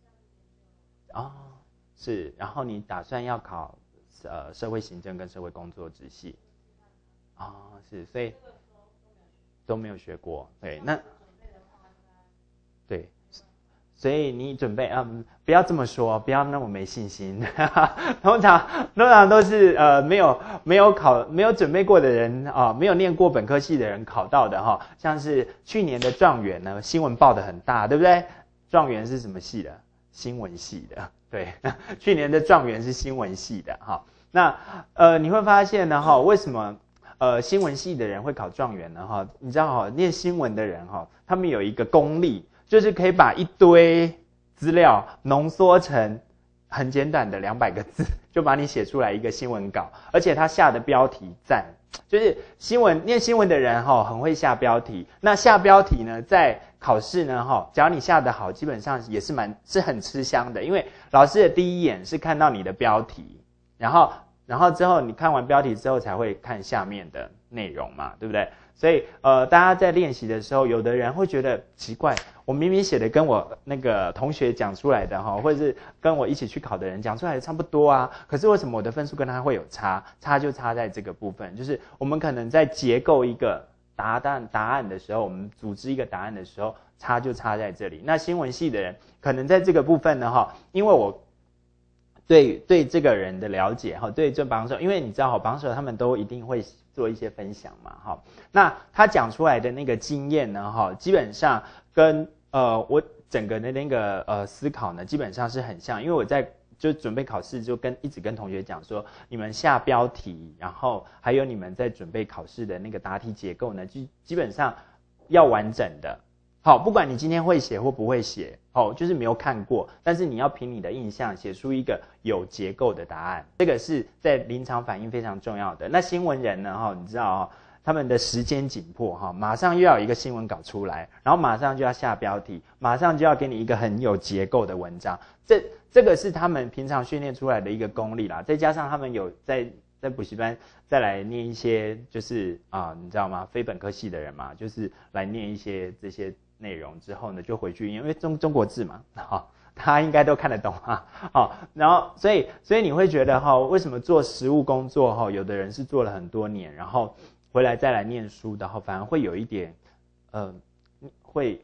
是，然后你打算要考社会行政跟社会工作职系是，所以都没有学过，对，那对，所以你准备不要这么说，不要那么没信心通常都是没有准备过的人没有念过本科系的人考到的像是去年的状元呢，新闻报得很大，对不对？状元是什么系的？新闻系的，对，去年的状元是新闻系的那你会发现呢为什么新闻系的人会考状元呢你知道念新闻的人他们有一个功力，就是可以把一堆资料浓缩成很简短的200个字，就把你写出来一个新闻稿，而且他下的标题赞，就是念新闻的人很会下标题，那下标题呢在考试呢只要你下得好，基本上也是很吃香的，因为老师的第一眼是看到你的标题，然后之后你看完标题之后才会看下面的内容嘛，对不对？所以大家在练习的时候，有的人会觉得奇怪，我明明写的跟我那个同学讲出来的或者是跟我一起去考的人讲出来的差不多可是为什么我的分数跟他会有差？差就差在这个部分，就是我们可能在结构一个答案的时候，我们组织一个答案的时候，差就差在这里。那新闻系的人可能在这个部分呢因为我对这个人的了解对这榜首，因为你知道榜首他们都一定会做一些分享嘛那他讲出来的那个经验呢基本上跟我整个的那个思考呢基本上是很像，因为我在就准备考试就一直跟同学讲说，你们下标题，然后还有你们在准备考试的那个答题结构呢基本上要完整的。不管你今天会写或不会写就是没有看过，但是你要凭你的印象写出一个有结构的答案，这个是在临场反应非常重要的。那新闻人呢你知道他们的时间紧迫马上又要有一个新闻稿出来，然后马上就要下标题，马上就要给你一个很有结构的文章，这个是他们平常训练出来的一个功力啦，再加上他们有在补习班再来念一些就是你知道吗，非本科系的人嘛，就是来念一些这些内容之后呢，就回去因为中国字嘛他应该都看得懂然后所以你会觉得为什么做实务工作有的人是做了很多年，然后回来再来念书的反而会有一点会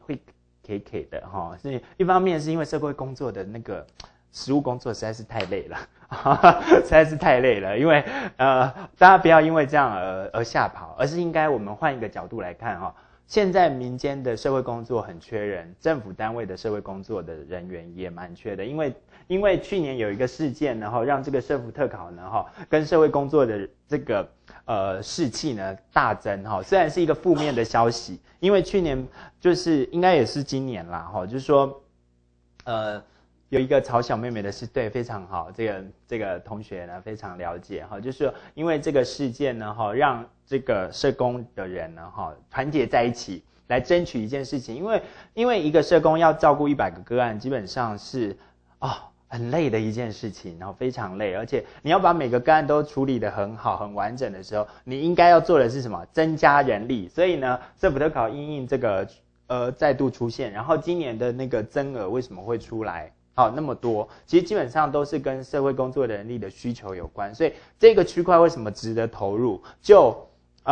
K 的是一方面是因为社会工作的那个实务工作实在是太累了实在是太累了，因为大家不要因为这样而吓跑，而是应该我们换一个角度来看现在民间的社会工作很缺人，政府单位的社会工作的人员也蛮缺的，因为去年有一个事件，然后让这个社福特考呢，跟社会工作的这个士气呢大增哈，虽然是一个负面的消息，因为去年就是应该也是今年啦哈，就是说有一个曹小妹妹的事，对，非常好，这个同学呢非常了解哈，就是说因为这个事件呢哈，让这个社工的人呢哈团结在一起来争取一件事情，因为一个社工要照顾100个个案，基本上是很累的一件事情，然后非常累，而且你要把每个个案都处理得很好、很完整的时候，你应该要做的是什么？增加人力。所以呢，社福特考因应这个再度出现，然后今年的那个增额为什么会出来？好，那么多，其实基本上都是跟社会工作人力的需求有关，所以这个区块为什么值得投入？就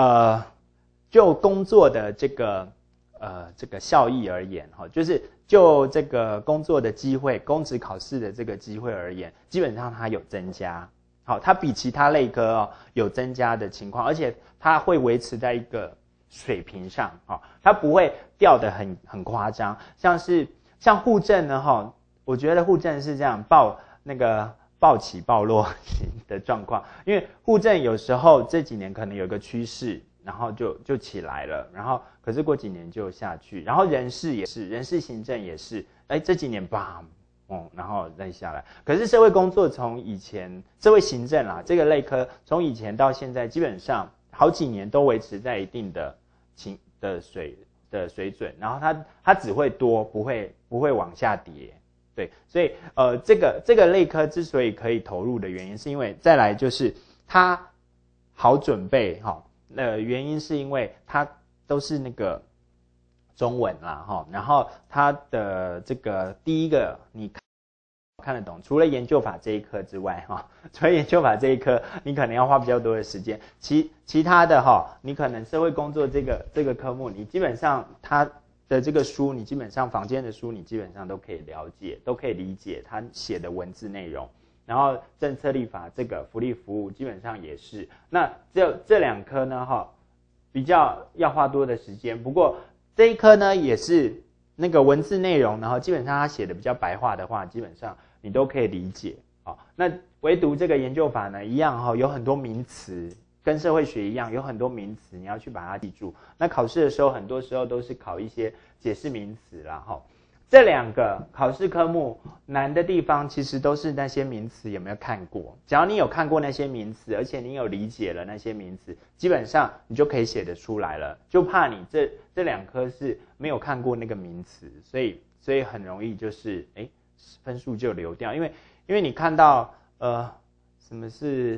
工作的这个效益而言，就是就这个工作的机会、公职考试的这个机会而言，基本上它有增加。好，它比其他类科有增加的情况，而且它会维持在一个水平上，它不会掉得很夸张。像户政呢，我觉得户政是这样暴起暴落型的状况，因为户政有时候这几年可能有一个趋势，然后就起来了，然后可是过几年就下去，然后人事也是，人事行政也是，这几年然后再下来。可是社会工作从以前社会行政啦这个类科从以前到现在基本上好几年都维持在一定的水准，然后它只会多，不会往下跌。对，所以这个类科之所以可以投入的原因，是因为再来就是它好准备原因是因为它都是那个中文啦然后它的这个第一个你看得懂，除了研究法这一科之外除了研究法这一科你可能要花比较多的时间，其他的你可能社会工作这个科目，你基本上它的这个书，你基本上坊间的书，你基本上都可以了解，都可以理解他写的文字内容。然后政策立法这个福利服务基本上也是。那这两科呢比较要花多的时间。不过这一科呢也是那个文字内容，然后基本上他写的比较白话的话，基本上你都可以理解。那唯独这个研究法呢一样有很多名词。跟社会学一样，有很多名词你要去把它记住。那考试的时候，很多时候都是考一些解释名词啦。这两个考试科目难的地方，其实都是那些名词有没有看过。只要你有看过那些名词，而且你有理解了那些名词，基本上你就可以写得出来了。就怕你这两科是没有看过那个名词，所以很容易就是分数就流掉。因为你看到什么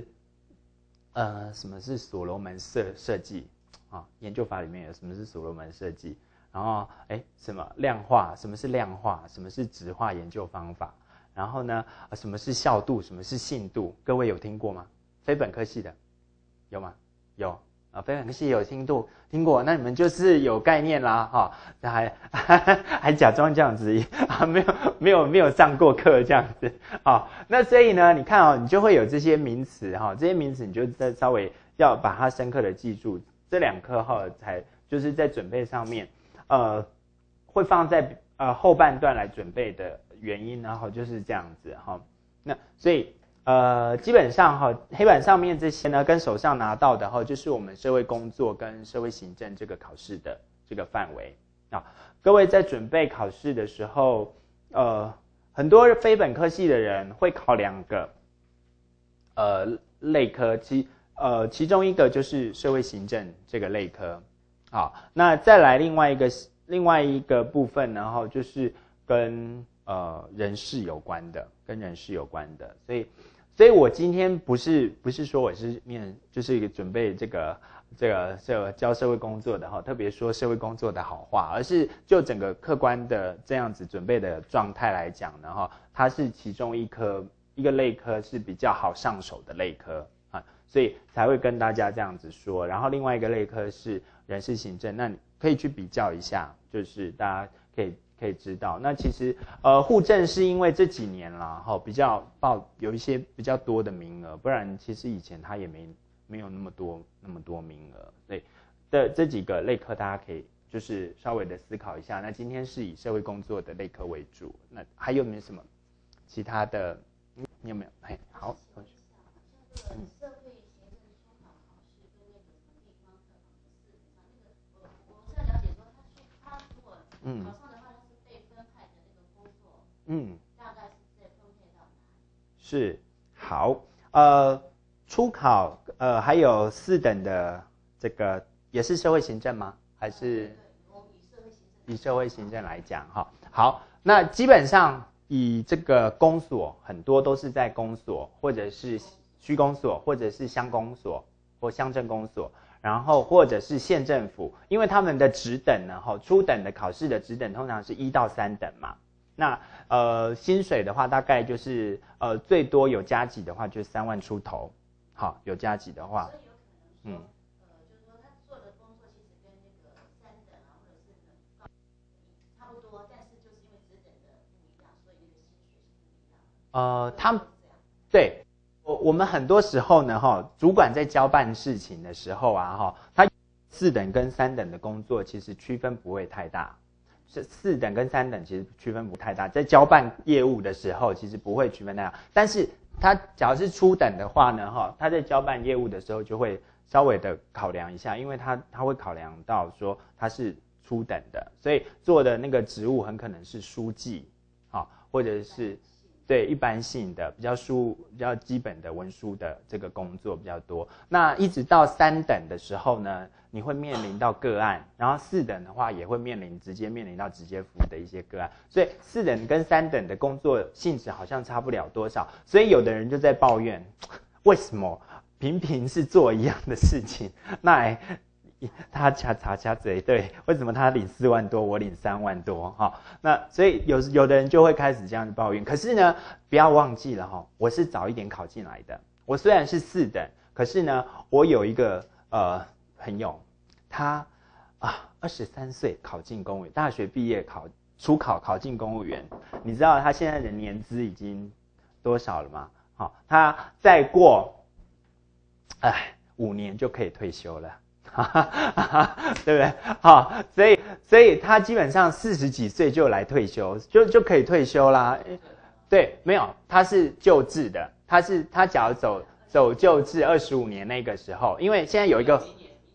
是所罗门设计研究法里面有什么是所罗门设计，然后什么量化，什么是量化，什么是质化研究方法，然后呢什么是效度，什么是信度，各位有听过吗？非本科系的有吗？有非本科系有听过，那你们就是有概念啦还假装这样子没有上过课这样子那所以呢，你看你就会有这些名词这些名词你就稍微要把它深刻的记住。这两科才就是在准备上面会放在后半段来准备的原因，然后就是这样子那所以基本上黑板上面这些呢，跟手上拿到的就是我们社会工作跟社会行政这个考试的这个范围各位在准备考试的时候很多非本科系的人会考两个类科，其中一个就是社会行政这个类科那再来另外一个部分，然后就是跟人事有关的，所以我今天不是说我是就是准备这个教社会工作的特别说社会工作的好话，而是就整个客观的这样子准备的状态来讲呢它是其中一个类科是比较好上手的类科所以才会跟大家这样子说。然后另外一个类科是人事行政，那你可以去比较一下，就是大家可以知道。那其实户政是因为这几年啦比较有一些比较多的名额，不然其实以前它也没有那么多名额。所以这几个类科大家可以就是稍微的思考一下。那今天是以社会工作的类科为主，那还有没有什么其他的？你有没有？嘿，好，同学。
社会行政初考考试跟那个什么地方特考的4等上，那个我是要了解说他如果考上的话，他是被分派的那个工作，大概是在分配到哪里？
是，好，初考还有4等的这个也是社会行政吗？还是？
对，我们
以社会行政来讲哈，好，那基本上以这个公所很多都是在公所或者是区公所或者是乡公所或乡镇公所，然后或者是县政府，因为他们的职等呢，初等的考试的职等通常是1到3等嘛。那薪水的话大概就是最多有加级的话就是3万出头，好，有加级的话，
所以有可能说，就是说他做的工作其实跟那个3等啊，或者是差不多，但是就是因为职等的不一样，所以那个薪水是不一样的。
他们对我们很多时候呢，主管在交办事情的时候啊，他4等跟3等的工作其实区分不会太大。4等跟3等其实区分不太大，在交办业务的时候其实不会区分那样，但是他假如是初等的话呢，他在交办业务的时候就会稍微的考量一下，因为他会考量到说他是初等的，所以做的那个职务很可能是书记，或者是对一般性的比较基本的文书的这个工作比较多。那一直到3等的时候呢，你会面临到个案，然后4等的话也会直接面临到直接服务的一些个案，所以4等跟3等的工作性质好像差不了多少，所以有的人就在抱怨，为什么频频是做一样的事情，那他掐嘴，对，为什么他领4万多，我领3万多，那所以有的人就会开始这样抱怨。可是呢，不要忘记了我是早一点考进来的，我虽然是4等，可是呢，我有一个朋友，他23岁考进公务员，大学毕业初考进公务员，你知道他现在的年资已经多少了吗？他再过5年就可以退休了。对不对？好，所以他基本上40几岁就来退休，就可以退休啦。对，没有，他是旧制的，他假如走旧制25年那个时候，因为现在有一个，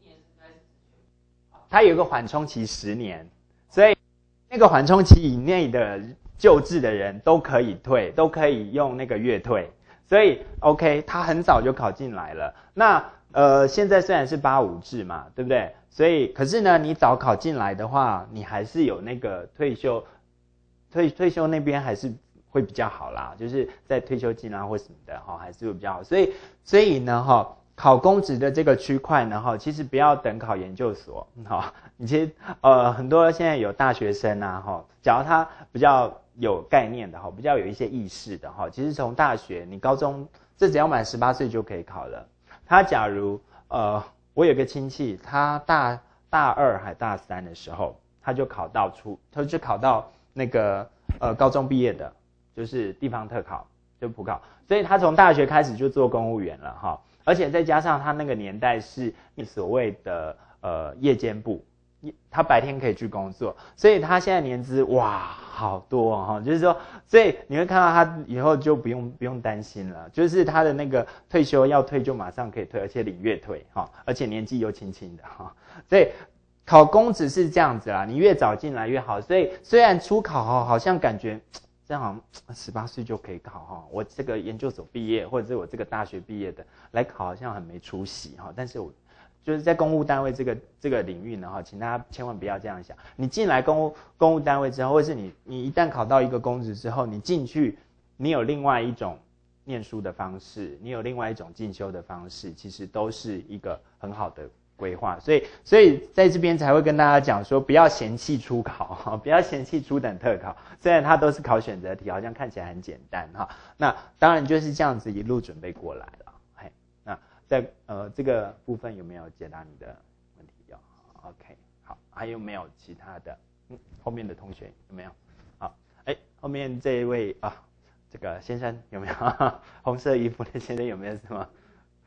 他有一个缓冲期10年，所以那个缓冲期以内的旧制的人都可以退，都可以用那个月退，所以 OK， 他很早就考进来了。那现在虽然是85制嘛，对不对？所以可是呢，你早考进来的话，你还是有那个退休那边还是会比较好啦，就是在退休金啊或什么的还是会比较好。所以呢考公职的这个区块呢其实不要等考研究所你其实很多现在有大学生啊假如他比较有概念的比较有一些意识的其实从大学你高中这只要满18岁就可以考了。他假如我有个亲戚，他大2还大3的时候，他就考到那个高中毕业的，就是地方特考，就普考，所以他从大学开始就做公务员了而且再加上他那个年代是所谓的夜间部，他白天可以去工作，所以他现在年资哇好多就是说，所以你会看到他以后就不用担心了，就是他的那个退休要退就马上可以退，而且领月退而且年纪又轻轻的所以考公职是这样子啦，你越早进来越好。所以虽然初考好像感觉这样好像18岁就可以考我这个研究所毕业或者是我这个大学毕业的来考好像很没出息但是我就是在公务单位这个领域呢请大家千万不要这样想。你进来公务单位之后，或是你一旦考到一个公职之后，你进去，你有另外一种念书的方式，你有另外一种进修的方式，其实都是一个很好的规划。所以在这边才会跟大家讲说，不要嫌弃初考不要嫌弃初等特考，虽然它都是考选择题，好像看起来很简单那当然就是这样子一路准备过来了。在这个部分有没有解答你的问题？OK， 好，还有没有其他的？后面的同学有没有？好，后面这一位这个先生有没有？红色衣服的先生有没有什么？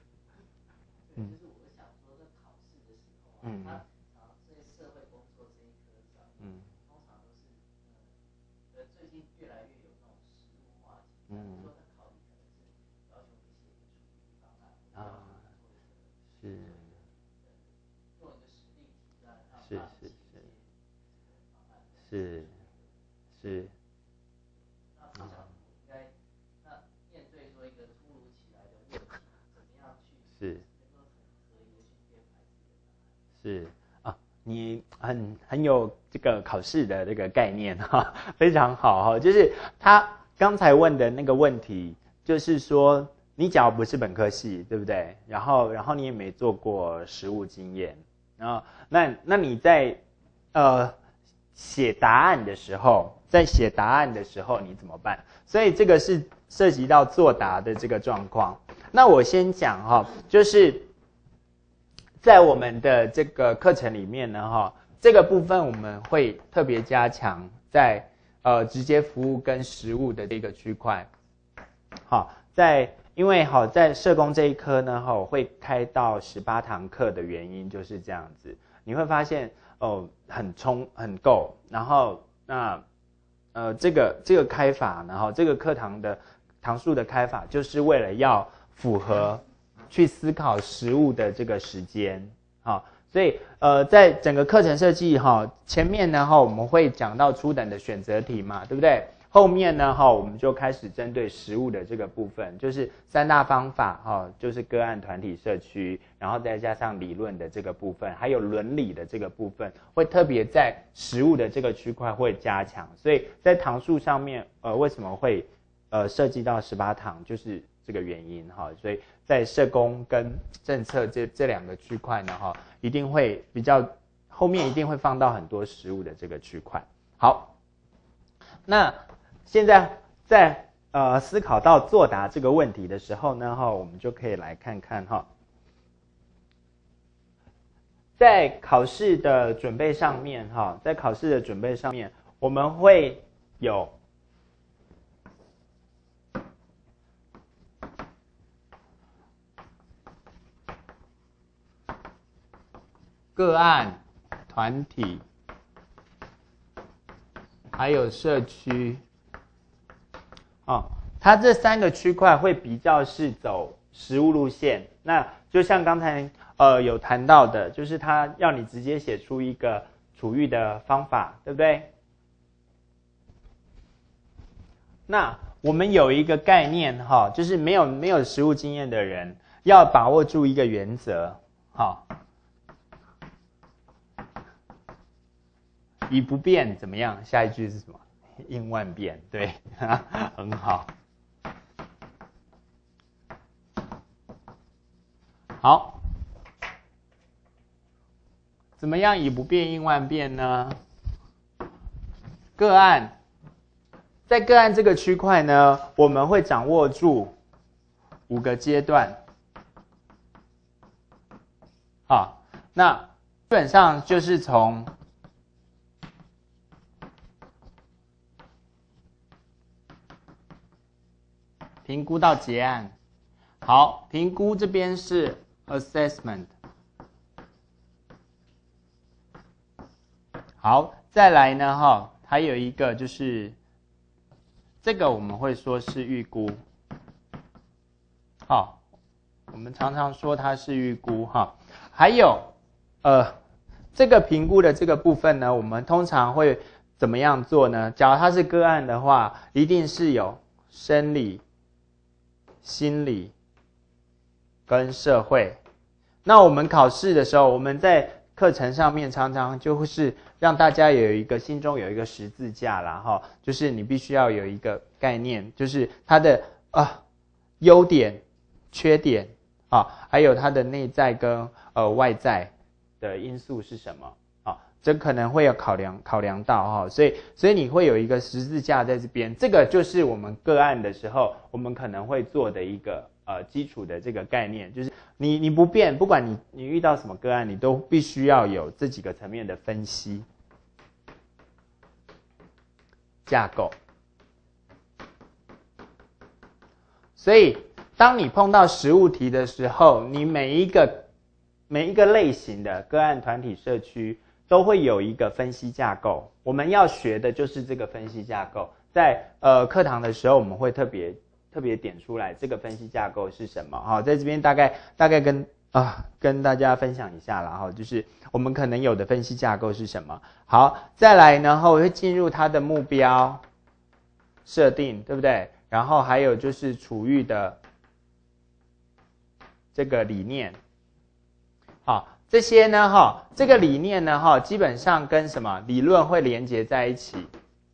就是我想说，在考试的时候这些社会工作这一
是是是。
那市场应该面对说一个突如其来的热情，怎么样去
是
能够很合宜的去编排自己的答案？
是啊，你很有这个考试的这个概念哈，非常好哈。就是他刚才问的那个问题，就是说你假如不是本科系，对不对？然后你也没做过实务经验，然后那你在写答案的时候，你怎么办？所以这个是涉及到作答的这个状况。那我先讲哈，就是在我们的这个课程里面呢哈，这个部分我们会特别加强在直接服务跟实务的这个区块。好，因为在社工这一科呢我会开到18堂课的原因就是这样子，你会发现很够，然后这个开法，然后这个课堂的堂数的开法，就是为了要符合去思考实务的这个时间，好，所以在整个课程设计前面呢我们会讲到初等的选择题嘛，对不对？后面呢我们就开始针对实务的这个部分，就是3大方法就是个案、团体、社区，然后再加上理论的这个部分，还有伦理的这个部分，会特别在实务的这个区块会加强。所以在堂数上面为什么会设计到18堂，就是这个原因所以在社工跟政策这两个区块呢一定会后面一定会放到很多实务的这个区块。好，那现在在思考到作答这个问题的时候呢我们就可以来看看在考试的准备上面我们会有个案、团体还有社区它这3个区块会比较是走实务路线。那就像刚才有谈到的，就是它要你直接写出一个处遇的方法，对不对？那我们有一个概念就是没有实务经验的人要把握住一个原则以不变怎么样？下一句是什么？应万变，对，很好。好，怎么样以不变应万变呢？个案，在个案这个区块呢，我们会掌握住5个阶段。那基本上就是从评估到结案。好，评估这边是 assessment。好，再来呢还有一个就是这个我们会说是预估。我们常常说它是预估还有这个评估的这个部分呢，我们通常会怎么样做呢？假如它是个案的话，一定是有生理、心理跟社会。那我们考试的时候，我们在课程上面常常就是让大家心中有一个十字架啦就是你必须要有一个概念，就是它的优点、缺点还有它的内在跟外在的因素是什么这可能会有考量到所以你会有一个十字架在这边，这个就是我们个案的时候我们可能会做的一个基础的这个概念，就是你不变，不管你遇到什么个案，你都必须要有这几个层面的分析架构。所以当你碰到实务题的时候，你每一个类型的个案、团体、社区都会有一个分析架构，我们要学的就是这个分析架构。在课堂的时候，我们会特别点出来这个分析架构是什么在这边大概跟跟大家分享一下啦，就是我们可能有的分析架构是什么。好，再来呢，我会进入它的目标设定，对不对？然后还有就是处遇的这个理念。好，这些呢，这个理念呢，基本上跟什么理论会连结在一起。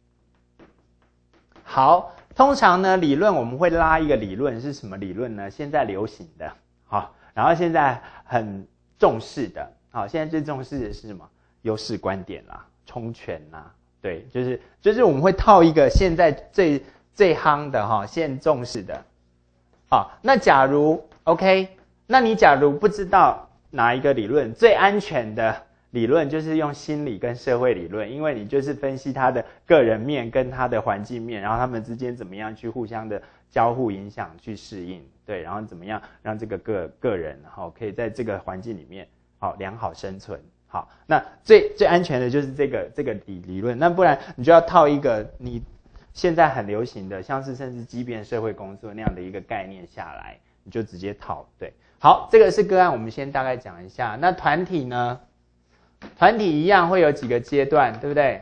好，通常呢，理论我们会拉一个理论是什么理论呢？现在流行的，好，然后现在很重视的，好，现在最重视的是什么？优势观点啦，充权啦，对，就是我们会套一个现在最夯的现重视的，好，那假如 OK， 那你假如不知道哪一个理论最安全的理论，就是用心理跟社会理论，因为你就是分析他的个人面跟他的环境面，然后他们之间怎么样去互相的交互影响去适应，对，然后怎么样让这个个人可以在这个环境里面良好生存。好，那最安全的就是这个理论，那不然你就要套一个你现在很流行的，像是甚至畸变社会工作那样的一个概念下来，你就直接套。对，好，这个是个案，我们先大概讲一下。那团体呢？团体一样会有几个阶段，对不对？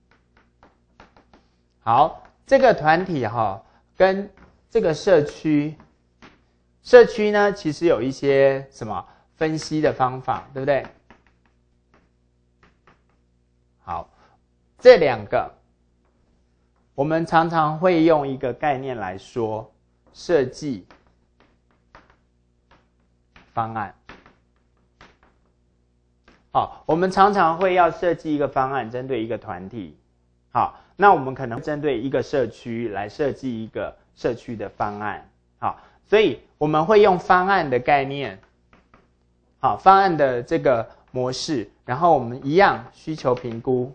好，这个团体跟这个社区呢，其实有一些什么分析的方法，对不对？好，这两个我们常常会用一个概念来说，设计方案。好，我们常常会要设计一个方案，针对一个团体。好，那我们可能针对一个社区来设计一个社区的方案。好，所以我们会用方案的概念，好，方案的这个模式，然后我们一样需求评估。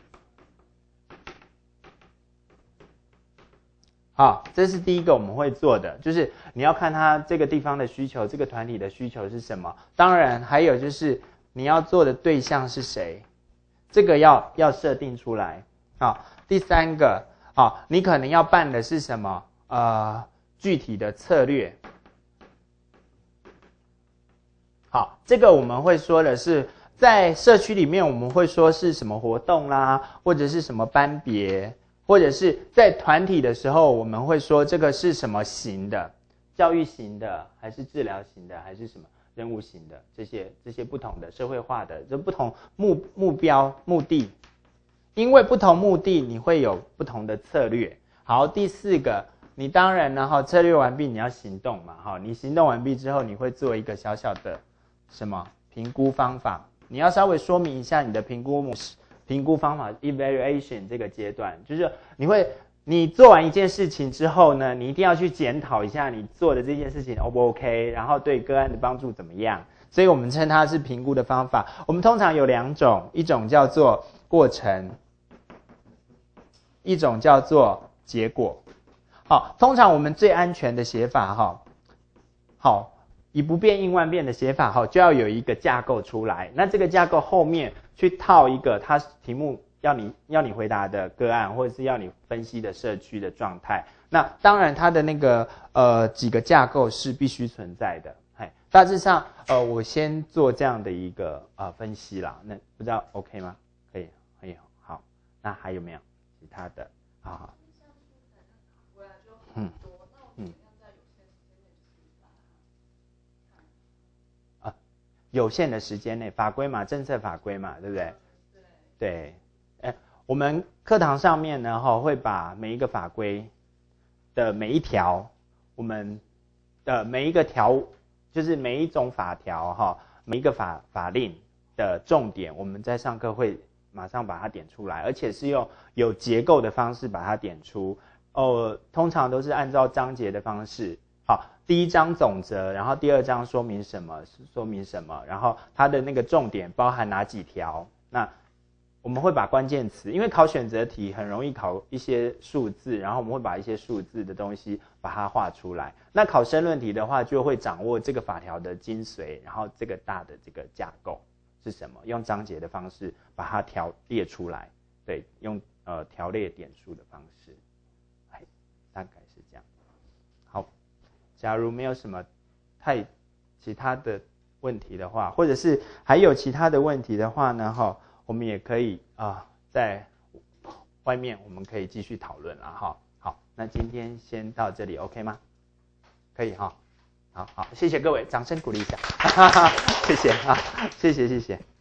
好，这是第一个我们会做的，就是你要看他这个地方的需求，这个团体的需求是什么。当然还有就是你要做的对象是谁，这个要设定出来。好，第三个，你可能要办的是什么？具体的策略。好，这个我们会说的是，在社区里面我们会说是什么活动啦，或者是什么班别，或者是在团体的时候我们会说这个是什么型的，教育型的，还是治疗型的，还是什么任务型的，这些不同的社会化的，这不同目标目的，因为不同目的你会有不同的策略。好，第四个，你当然呢策略完毕你要行动嘛，你行动完毕之后你会做一个小小的什么评估方法，你要稍微说明一下你的评估方法 evaluation 这个阶段，就是你做完一件事情之后呢，你一定要去检讨一下你做的这件事情 O 不 OK， 然后对个案的帮助怎么样，所以我们称它是评估的方法。我们通常有两种，一种叫做过程，一种叫做结果。好，通常我们最安全的写法好，以不变应万变的写法就要有一个架构出来，那这个架构后面去套一个它题目要你回答的个案，或者是要你分析的社区的状态。那当然它的那个几个架构是必须存在的。大致上我先做这样的一个分析啦，那不知道 OK 吗？可以，好，那还有没有其他的？好。有限的时间内，法规嘛，政策法规嘛，对不对？对。我们课堂上面呢，会把每一个法规的每一条，我们的每一个条，就是每一种法条每一个法令的重点，我们在上课会马上把它点出来，而且是用有结构的方式把它点出。通常都是按照章节的方式。好，第一章总则，然后第二章说明什么，然后它的那个重点包含哪几条。那我们会把关键词，因为考选择题很容易考一些数字，然后我们会把一些数字的东西把它画出来。那考申论题的话，就会掌握这个法条的精髓，然后这个大的这个架构是什么，用章节的方式把它列出来。对，用条列点数的方式。大概是这样。好，假如没有什么其他的问题的话，或者是还有其他的问题的话呢，哈，我们也可以在外面我们可以继续讨论了哈。好，那今天先到这里 ，OK 吗？可以哈。好，谢谢各位，掌声鼓励一下，谢谢啊，谢谢。